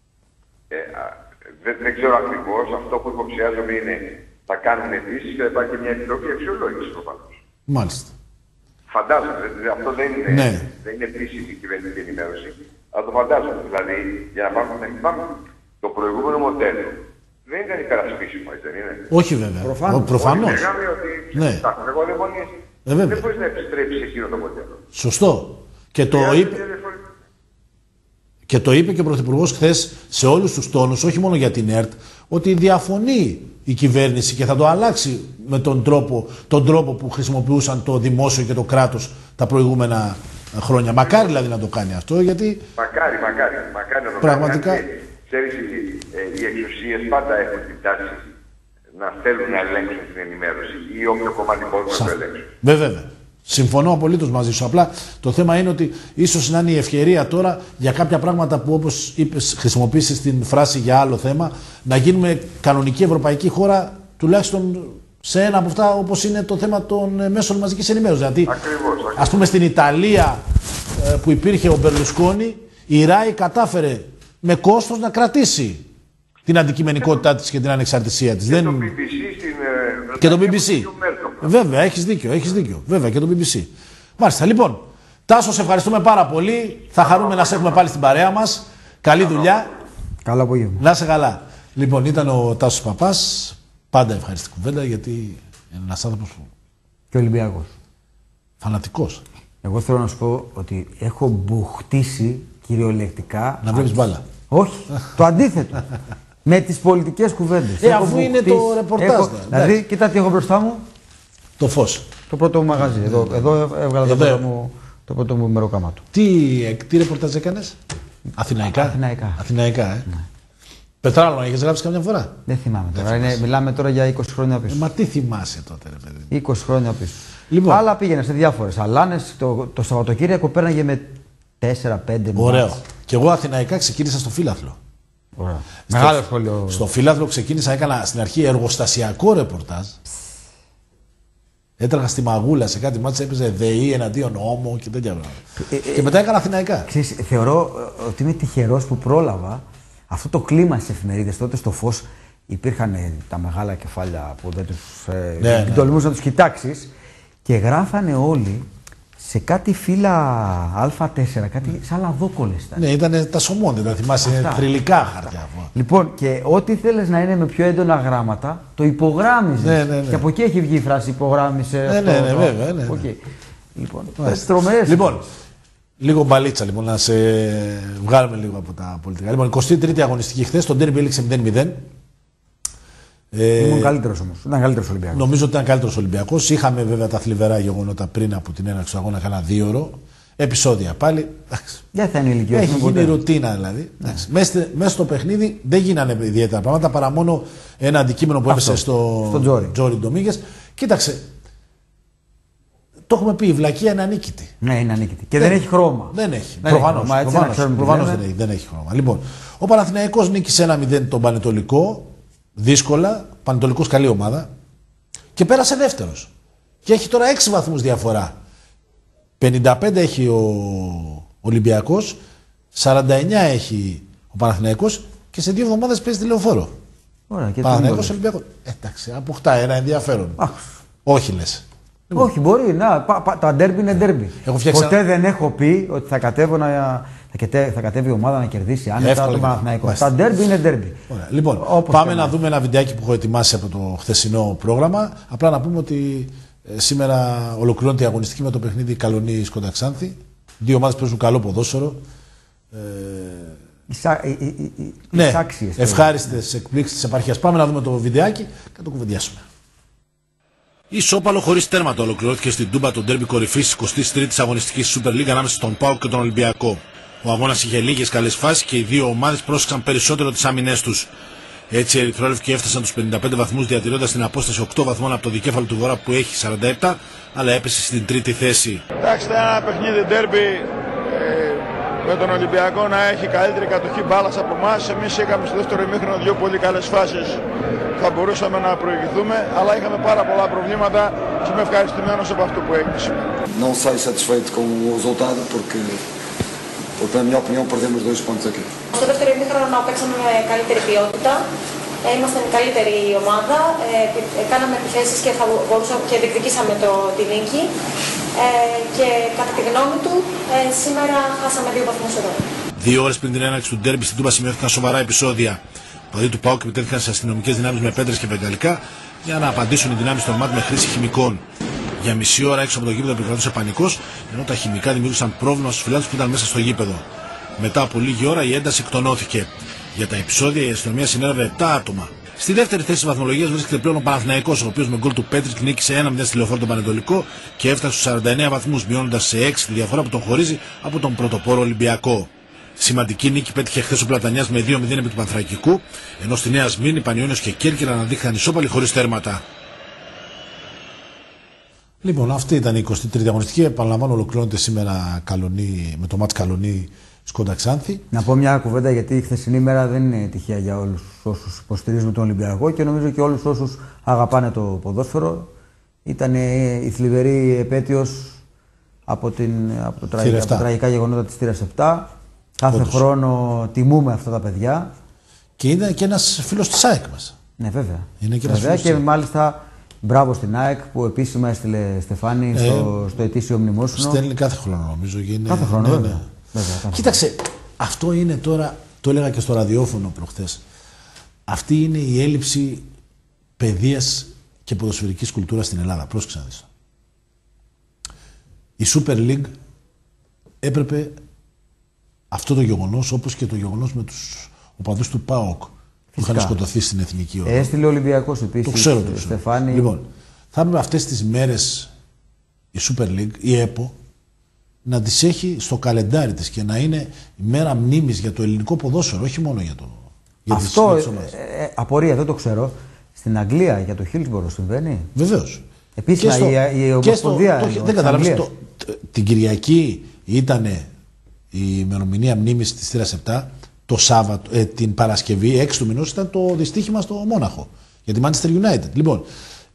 Δεν ξέρω ακριβώς. Αυτό που υποψιάζομαι είναι θα κάνουν επίσης και θα υπάρχει μια επιτροπή αξιολόγηση προφανώς. Μάλιστα. Φαντάζομαι. Αυτό δεν είναι επίσημη κυβερνητική ενημέρωση. Αλλά το φαντάζομαι. Δηλαδή, για να πάμε το προηγούμενο μοντέλο δεν ήταν υπερασπίσιμο, δεν είναι? Όχι βέβαια. Προφανώς. Λέγαμε ότι υπάρχουν εγωδαιμονίες. Δεν μπορείς να επιστρέψεις εκείνο το μοντέλο. Σωστό. Και το είπε και ο Πρωθυπουργός χθες σε όλους τους τόνους, όχι μόνο για την ΕΡΤ, ότι διαφωνεί η κυβέρνηση και θα το αλλάξει με τον τρόπο που χρησιμοποιούσαν το δημόσιο και το κράτος τα προηγούμενα χρόνια. Μακάρι δηλαδή να το κάνει αυτό, γιατί... Μακάρι να το πραγματικά... κάνει. Ξέρεις, οι εξουσίες πάντα έχουν την τάση να θέλουν να ελέγξουν την ενημέρωση ή όποιο κομμάτι μπορούν να το ελέγξουν. Βέβαια. Συμφωνώ απολύτως μαζί σου. Απλά το θέμα είναι ότι ίσως να είναι η ευκαιρία τώρα για κάποια πράγματα που, όπως είπες, χρησιμοποίησες την φράση για άλλο θέμα, να γίνουμε κανονική ευρωπαϊκή χώρα, τουλάχιστον σε ένα από αυτά, όπως είναι το θέμα των μέσων μαζικής ενημέρωσης. Δηλαδή, ας πούμε στην Ιταλία που υπήρχε ο Μπερλουσκόνη, η ΡΑΗ κατάφερε με κόστος να κρατήσει την αντικειμενικότητά της και την ανεξαρτησία της. Και το BBC και το BBC. Βέβαια, έχεις δίκιο. Βέβαια, και το BBC. Μάλιστα. Λοιπόν, Τάσο, σε ευχαριστούμε πάρα πολύ. Θα χαρούμε να σε έχουμε πάλι στην παρέα μας. Καλή δουλειά. Καλό απόγευμα. Να είσαι καλά. Λοιπόν, ήταν ο Τάσος Παπάς. Πάντα ευχαριστή κουβέντα, γιατί είναι ένας άνθρωπος που... Και Ολυμπιακός. Φανατικός. Εγώ θέλω να σου πω ότι έχω μπουχτίσει κυριολεκτικά... Να βλέπεις μπάλα. Όχι, το αντίθετο. Με τις πολιτικές κουβέντες. Αφού είναι το ρεπορτάζ. Δηλαδή, κοίτα τι έχω μπροστά μου. Το φως. Το πρώτο μου μαγαζί. Εδώ έβγαλα το πρώτο μου ημεροκάματο. Τι ρεπορτάζ έκανες? Αθηναϊκά. Αθηναϊκά, Ναι. Πετράλαιο, έχεις γράψει καμιά φορά? Δεν θυμάμαι τώρα. Μιλάμε τώρα για 20 χρόνια πίσω. Μα τι θυμάσαι τότε, ρε παιδί? 20 χρόνια πίσω. Λοιπόν. Αλλά πήγαινε σε διάφορες αλάνες. Το Σαββατοκύριακο πέρναγε με 4-5 Ωραίο. Και εγώ Αθηναϊκά ξεκίνησα στο Φύλαθλο. Μεγάλο σχολείο. Στο Φύλαθλο ξεκίνησα, έκανα στην αρχή εργοστασιακό ρεπορτάζ. Έτρεχα στη Μαγούλα σε κάτι μάτς, έπαιζε ΔΕΗ εναντίον Όμο και τέτοια πράγματα. Και μετά έκανα Αθηναϊκά. Θεωρώ ότι είμαι τυχερός που πρόλαβα αυτό το κλίμα στις εφημερίδες. Τότε στο Φως υπήρχαν τα μεγάλα κεφάλια που δεν τους τολμούσαν να τους κοιτάξεις και γράφανε όλοι σε κάτι φύλλα Α4, κάτι σαν λαδόκολλες ήταν. Ναι, ήταν τα σωμόντα, τα θυμάσαι, είναι θρυλικά χαρτιά. Λοιπόν, και ό,τι θέλεις να είναι με πιο έντονα γράμματα, το υπογράμμιζες. Ναι. Και από εκεί έχει βγει η φράση υπογράμμισε. Ναι, βέβαια. Ναι. Okay. Λοιπόν, τρομερές. Λοιπόν, λίγο μπαλίτσα λοιπόν, να σε βγάλουμε λίγο από τα πολιτικά. Λοιπόν, 23η αγωνιστική χθες, το ντέρμπι έληξε 0-0. Ήμουν καλύτερος όμως. Ήταν καλύτερος Ολυμπιακός. Νομίζω ότι ήταν καλύτερος Ολυμπιακός. Είχαμε βέβαια τα θλιβερά γεγονότα πριν από την έναρξη του αγώνα, κάνα 2 ώρο. Επεισόδια πάλι. Δεν θα είναι ηλικία. Έχει γίνει ρουτίνα δηλαδή. Μέσα στο παιχνίδι δεν γίνανε ιδιαίτερα πράγματα παρά μόνο ένα αντικείμενο που έπεσε στο Τζόρι Ντομίγες. Κοίταξε. Το έχουμε πει, η βλακεία είναι ανίκητη. Ναι, είναι ανίκητη. Και δεν έχει χρώμα. Δεν έχει. Προφανώς δεν έχει χρώμα. Λοιπόν, ο Παναθηναϊκός νίκησε 1-0 τον Πανετολικό. Δύσκολα. Πανετολικός καλή ομάδα. Και πέρασε δεύτερος. Και έχει τώρα 6 βαθμούς διαφορά. 55 έχει ο Ολυμπιακός, 49 έχει ο Παναθηναϊκός και σε 2 εβδομάδες παίζει τηλεοφόρο. Παναθηναϊκός Ολυμπιακός. Εντάξει, αποκτά ένα ενδιαφέρον. Όχι λες. Όχι, μπορεί. Τα ντέρμπι είναι ντέρμπι. Ποτέ δεν έχω πει ότι θα κατέβει η ομάδα να κερδίσει άνετα τον Παναθηναϊκό. Τα ντέρμπι είναι ντέρμπι. Λοιπόν, πάμε να δούμε ένα βιντεάκι που έχω ετοιμάσει από το χθεσινό πρόγραμμα. Απλά να πούμε ότι σήμερα ολοκληρώνεται η αγωνιστική με το παιχνίδι Καλονή Σκόντα Ξάνθη. 2 ομάδες παίζουν καλό ποδόσφαιρο. Ναι, ευχάριστες εκπλήξεις της επαρχίας. Πάμε να δούμε το βιντεάκι και το κουβεντιάσουμε. Ισόπαλο χωρίς τέρματα ολοκληρώθηκε στην Τούμπα το ντέρμπι κορυφής της 23ης αγωνιστικής Super League ανάμεσα στον ΠΑΟΚ και τον Ολυμπιακό. Ο αγώνας είχε λίγες καλές φάσεις και οι 2 ομάδες πρόσεξαν περισσότερο τις άμυνές τους. Έτσι οι ερυθρόλευκοι έφτασαν τους 55 βαθμούς διατηρώντας την απόσταση 8 βαθμών από το δικέφαλο του Βορρά που έχει 47, αλλά έπεσε στην 3η θέση. Εντάξει, ήταν ένα παιχνίδι ντέρμπι με τον Ολυμπιακό να έχει καλύτερη κατοχή μπάλας από εμάς. Εμείς είχαμε στο δεύτερο ημίχρονο 2 πολύ καλές φάσεις. Θα μπορούσαμε να προηγηθούμε, αλλά είχαμε πάρα πολλά προβλήματα και είμαι ευχαριστημένος από αυτό που έγινε σήμερα. Não saio satisfeito com o resultado porque na minha opinião perdemos 2 pontos aqui. Στο δεύτερο ημίχρονο παίξαμε με καλύτερη ποιότητα. Ήμασταν η καλύτερη ομάδα. Κάναμε επιθέσεις και διεκδικήσαμε τη νίκη. Και κατά τη γνώμη του, σήμερα χάσαμε 2 βαθμούς εδώ. 2 ώρες πριν την έναρξη του ντέρμπι στην Τούμπα σημειώθηκαν σοβαρά επεισόδια. Παδί του ΠΑΟΚ επιτέθηκαν σε αστυνομικές δυνάμεις με πέτρες και μπεγκαλικά για να απαντήσουν οι δυνάμεις των ΜΑΤ με χρήση χημικών. Για μισή ώρα έξω από το γήπεδο επικρατούσε πανικός, ενώ τα χημικά δημιούργησαν πρόβλημα στους φιλάθλους που ήταν μέσα στο γήπεδο. Μετά από λίγη ώρα η ένταση εκτονώθηκε. Για τα επεισόδια η αστυνομία συνέλαβε 7 άτομα. Στη δεύτερη θέση της βαθμολογίας βρίσκεται πλέον ο Παναθηναϊκός, ο οποίος με γκολ του Πέτρικ νίκησε 1-0 στη Λεωφόρο τον Πανετολικό και έφτασε στους 49 βαθμούς, μειώνοντας σε 6 τη διαφορά που τον χωρίζει από τον πρωτοπόρο Ολυμπιακό. Σημαντική νίκη πέτυχε χθες ο Πλατανιάς με 2-0 επί του Πανθρακικού, ενώ στη Νέα Σμύρνη Πανιώνιος και Κέρκυρα αναδείχθηκαν ισόπαλοι χωρίς τέρματα. Λοιπόν, αυτή ήταν η 23η αγωνιστική. Επαναλαμβάνω, ολοκληρώνεται σήμερα με το μάτς Καλονή Σκόντα Ξάνθη. Να πω μια κουβέντα, γιατί η χθεσινή μέρα δεν είναι τυχαία για όλους όσους υποστηρίζουν τον Ολυμπιακό και νομίζω και όλους όσους αγαπάνε το ποδόσφαιρο. Ήταν η θλιβερή επέτειος από τα τραγικά γεγονότα της Θήρας 7. Κάθε χρόνο τιμούμε αυτά τα παιδιά. Και είναι και ένας φίλος της ΑΕΚ μας. Ναι, βέβαια. Είναι και, βέβαια, και μάλιστα μπράβο στην ΑΕΚ που επίσημα έστειλε Στεφάνη στο ετήσιο μνημόσυνο. Στέλνει κάθε χρόνο, νομίζω. Κάθε χρόνο, ναι, βέβαια. Βέβαια, κοίταξε, αυτό είναι τώρα, το έλεγα και στο ραδιόφωνο προχθές. Αυτή είναι η έλλειψη παιδείας και ποδοσφαιρικής κουλτούρας στην Ελλάδα. Πρόσεξε να δεις. Η Super League έπρεπε αυτό το γεγονός, όπως και το γεγονός με τους οπαδούς του ΠΑΟΚ που είχαν σκοτωθεί στην Εθνική Οδό. Έστειλε ο Ολυμπιακός επίσης. Το ξέρω, Στεφάνη. Λοιπόν, θα έπρεπε αυτές τις μέρες η Super League, η ΕΠΟ, να τις έχει στο καλεντάρι της και να είναι η μέρα μνήμης για το ελληνικό ποδόσφαιρο, όχι μόνο για το. Για αυτό απορία, δεν το ξέρω. Στην Αγγλία για το Χίλσμπορο συμβαίνει. Βεβαίως. Επίσης η Ομοσπονδία. Δεν καταλαβαίνεις. Την Κυριακή ήταν η ημερομηνία μνήμης της Θήρας 7. Το Σάββατο, την Παρασκευή, 6 του μηνός, ήταν το δυστύχημα στο Μόναχο για τη Manchester United. Λοιπόν,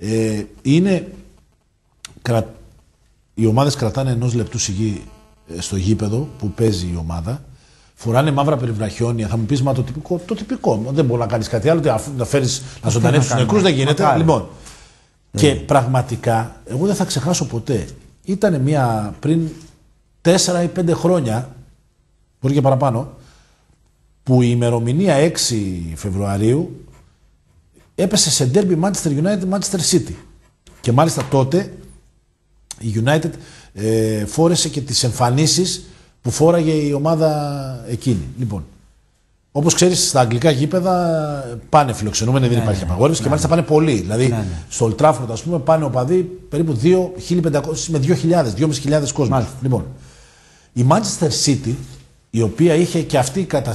οι ομάδες κρατάνε 1 λεπτού σιγή στο γήπεδο που παίζει η ομάδα. Φοράνε μαύρα περιβραχιόνια. Θα μου πεις, μα το τυπικό. Δεν μπορεί να κάνεις κάτι άλλο. Να φέρεις να ζωντανέψεις τους νεκρούς, δεν γίνεται. Λοιπόν, και πραγματικά, εγώ δεν θα ξεχάσω ποτέ ήταν πριν 4 ή 5 χρόνια, μπορεί και παραπάνω, που η ημερομηνία 6 Φεβρουαρίου έπεσε σε derby Manchester United-Manchester City. Και μάλιστα τότε η United φόρεσε και τις εμφανίσεις που φόραγε η ομάδα εκείνη. Λοιπόν, όπως ξέρεις, στα αγγλικά γήπεδα πάνε φιλοξενούμενοι, δεν υπάρχει απαγόρευση και μάλιστα πάνε πολλοί. Δηλαδή, στο Old Trafford, ας πούμε, πάνε οπαδοί περίπου 2.500 με 2.000 κόσμους. Λοιπόν, η Manchester City, η οποία είχε και αυτή κατά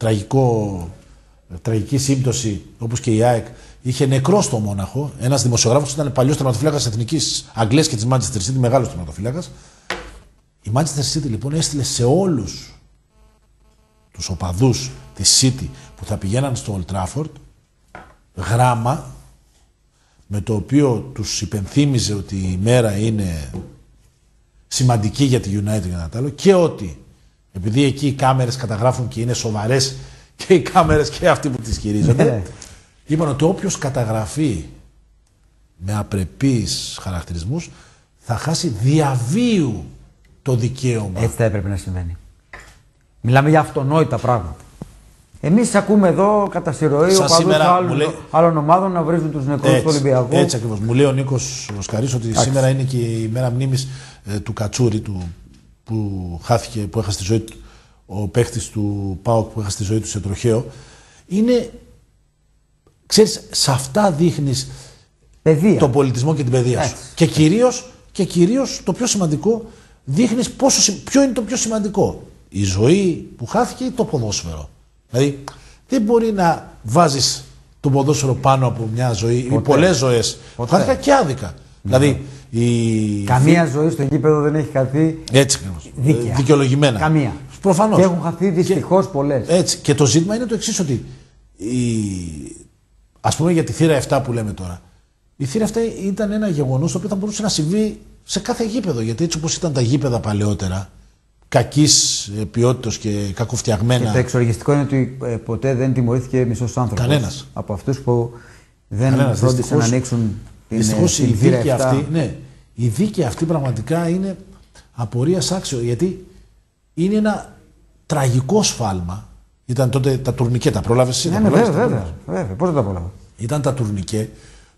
τραγική σύμπτωση, όπως και η ΑΕΚ, είχε νεκρό στο Μόναχο. Ένας δημοσιογράφος ήταν παλιός τερματοφύλακας Εθνικής Αγγλίας και της Manchester City, μεγάλος τερματοφύλακας. Η Manchester City λοιπόν έστειλε σε όλους τους οπαδούς της City που θα πηγαίναν στο Old Trafford γράμμα με το οποίο τους υπενθύμιζε ότι η μέρα είναι σημαντική για τη United και ότι επειδή εκεί οι κάμερες καταγράφουν και είναι σοβαρές και οι κάμερες και αυτοί που τις χειρίζονται, είπαν ότι όποιος καταγραφεί με απρεπείς χαρακτηρισμούς θα χάσει διαβίου το δικαίωμα. Έτσι θα έπρεπε να συμβαίνει. Μιλάμε για αυτονόητα πράγματα. Εμείς ακούμε εδώ κατά συρροή οπαδούς άλλων ομάδων να βρίζουν τους νεκρούς του Ολυμπιακού. Έτσι ακριβώς. Μου λέει ο Νίκος Βοσκαρής ότι σήμερα είναι και η μέρα μνήμης του Κατσούρη που χάθηκε, που έχασε τη ζωή του, ο παίχτης του ΠΑΟΚ που έχασε τη ζωή του σε τροχαίο. Είναι, ξέρεις, σε αυτά δείχνεις τον πολιτισμό και την παιδεία σου. Και κυρίως το πιο σημαντικό, δείχνεις ποιο είναι το πιο σημαντικό. Η ζωή που χάθηκε ή το ποδόσφαιρο. Δηλαδή δεν μπορεί να βάζεις το ποδόσφαιρο πάνω από μια ζωή ή πολλές ζωές που χάθηκαν και άδικα. Δηλαδή καμία ζωή στο γήπεδο δεν έχει χαθεί δικαιολογημένα. Καμία. Προφανώς. Και έχουν χαθεί δυστυχώς πολλές. Έτσι. Και το ζήτημα είναι το εξής, ότι ας πούμε για τη θύρα 7 που λέμε τώρα. Η θύρα 7 ήταν ένα γεγονός το οποίο θα μπορούσε να συμβεί σε κάθε γήπεδο. Γιατί έτσι όπως ήταν τα γήπεδα παλαιότερα, κακής ποιότητας και κακοφτιαγμένα. Και το εξοργιστικό είναι ότι ποτέ δεν τιμωρήθηκε μισός άνθρωπος. Κανένας. Από αυτούς που δεν φρόντισαν να ανοίξουν την θύρα 7. Η δίκη αυτή πραγματικά είναι απορίας άξιο. Γιατί είναι ένα τραγικό σφάλμα. Ήταν τότε τα τουρνικέ, τα πρόλαβες εσύ? Βέβαια. Πώς δεν τα πρόλαβα? Ήταν τα τουρνικέ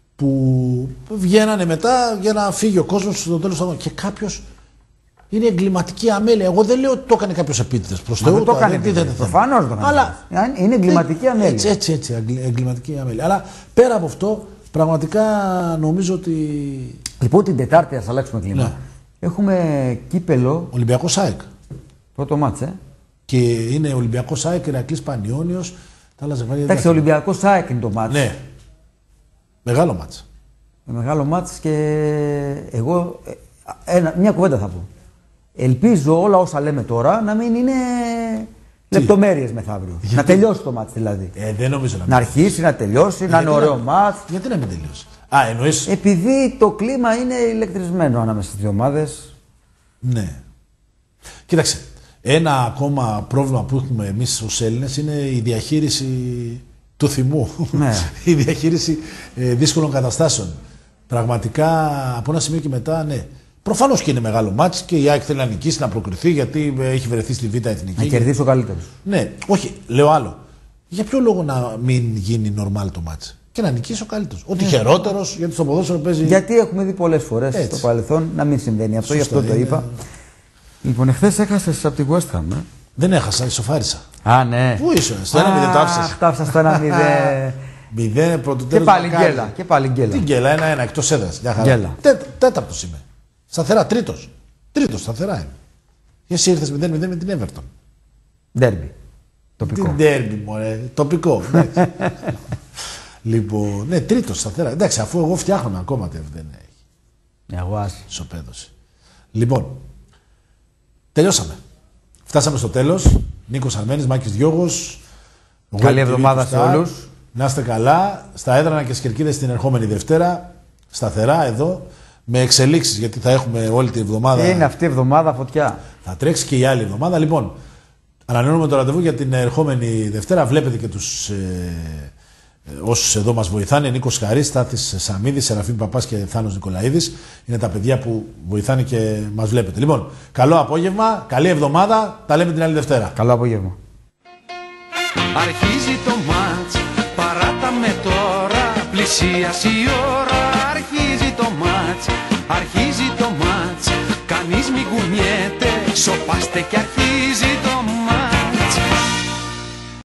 που βγαίνανε μετά για να φύγει ο κόσμος στο τέλος του αγώνα. Και κάποιος είναι εγκληματική αμέλεια. Εγώ δεν λέω ότι το έκανε κάποιος επίτηδες. Προς Θεού το έκανε. Προφανώς το έκανε. Αλλά είναι εγκληματική αμέλεια. Έτσι, εγκληματική αμέλεια. Αλλά πέρα από αυτό, πραγματικά νομίζω ότι. Λοιπόν, την Τετάρτη, ας αλλάξουμε κλίμα. Ναι. Έχουμε κύπελο. Ολυμπιακός ΑΕΚ. Πρώτο μάτς, Και είναι Ολυμπιακός ΑΕΚ, Ηρακλής Πανιώνιος. Τα άλλα ζευγάρια. Εντάξει, Ολυμπιακός ΑΕΚ είναι το μάτς. Ναι. Μεγάλο μάτς. Μεγάλο μάτς και εγώ μια κουβέντα θα πω. Ελπίζω όλα όσα λέμε τώρα να μην είναι λεπτομέρειες μεθαύριο. Να τελειώσει το μάτς δηλαδή. Δεν νομίζω να αρχίσει, να τελειώσει, να είναι ωραίο μάτς. Γιατί να μην τελειώσει? Εννοείς. Επειδή το κλίμα είναι ηλεκτρισμένο ανάμεσα στις δύο ομάδες. Ναι. Κοίταξε. Ένα ακόμα πρόβλημα που έχουμε εμείς ως Έλληνες είναι η διαχείριση του θυμού. Ναι. Η διαχείριση δύσκολων καταστάσεων. Πραγματικά από ένα σημείο και μετά, ναι. Προφανώς και είναι μεγάλο μάτς και η ΑΕΚ θέλει να νικήσει, να προκριθεί γιατί έχει βρεθεί στη Β' Εθνική. Να κερδίσει ο καλύτερος. Ναι, όχι, λέω άλλο. Για ποιο λόγο να μην γίνει normal το μάτς και να νικήσει ο καλύτερος? Ο τυχερότερος, γιατί στο ποδόσφαιρο παίζει. Γιατί έχουμε δει πολλές φορές στο παρελθόν να μην συμβαίνει αυτό, γι' αυτό το είπα. Λοιπόν, εχθές έχασες από τη West Ham. Δεν έχασα, ισοφάρισα. Ναι. Πού είσαι? Στο 1-0 το άφησες. Το άφησα στο 1-0. 0 πρωτοτέλους. Και πάλι γκέλα. Τι γκέλα, 1-1 εκτός έδρας. Τέταρτος είμαι. Σταθερά, τρίτος. Τρίτος, σταθερά είμαι. Και εσύ ήρθες 0-0 με την Everton. Ντέρμπι. Τοπικό. Τι ντέρμπι, μωρέ. Τοπικό. Λοιπόν, ναι, τρίτος, σταθερά. Εντάξει, αφού εγώ φτιάχνω ακόμα δεν έχει. Εγώ ισοπαίδωση. Λοιπόν, τελειώσαμε. Φτάσαμε στο τέλος. Νίκος Αρμένης, Μάκης Διώγος. Καλή εβδομάδα σε όλους. Να είστε καλά. Στα έδρανα και στις κερκίδες την ερχόμενη Δευτέρα. Σταθερά εδώ. Με εξελίξεις, γιατί θα έχουμε όλη την εβδομάδα. Είναι αυτή η εβδομάδα φωτιά. Θα τρέξει και η άλλη εβδομάδα. Λοιπόν, ανανεώνουμε το ραντεβού για την ερχόμενη Δευτέρα. Βλέπετε και τους όσους εδώ μας βοηθάνε, Νίκος Χαρής, Στάθης Σαμίδης, Σεραφείμ Παπάς και Θάνος Νικολαίδης. Είναι τα παιδιά που βοηθάνε και μας βλέπετε. Λοιπόν, καλό απόγευμα, καλή εβδομάδα, τα λέμε την άλλη Δευτέρα. Καλό απόγευμα. Αρχίζει το μάτς, παράταμε τώρα, πλησίασε η ώρα. Αρχίζει το μάτς, αρχίζει το μάτς, κανείς μην κουνιέται, σοπάστε και αρχίζει το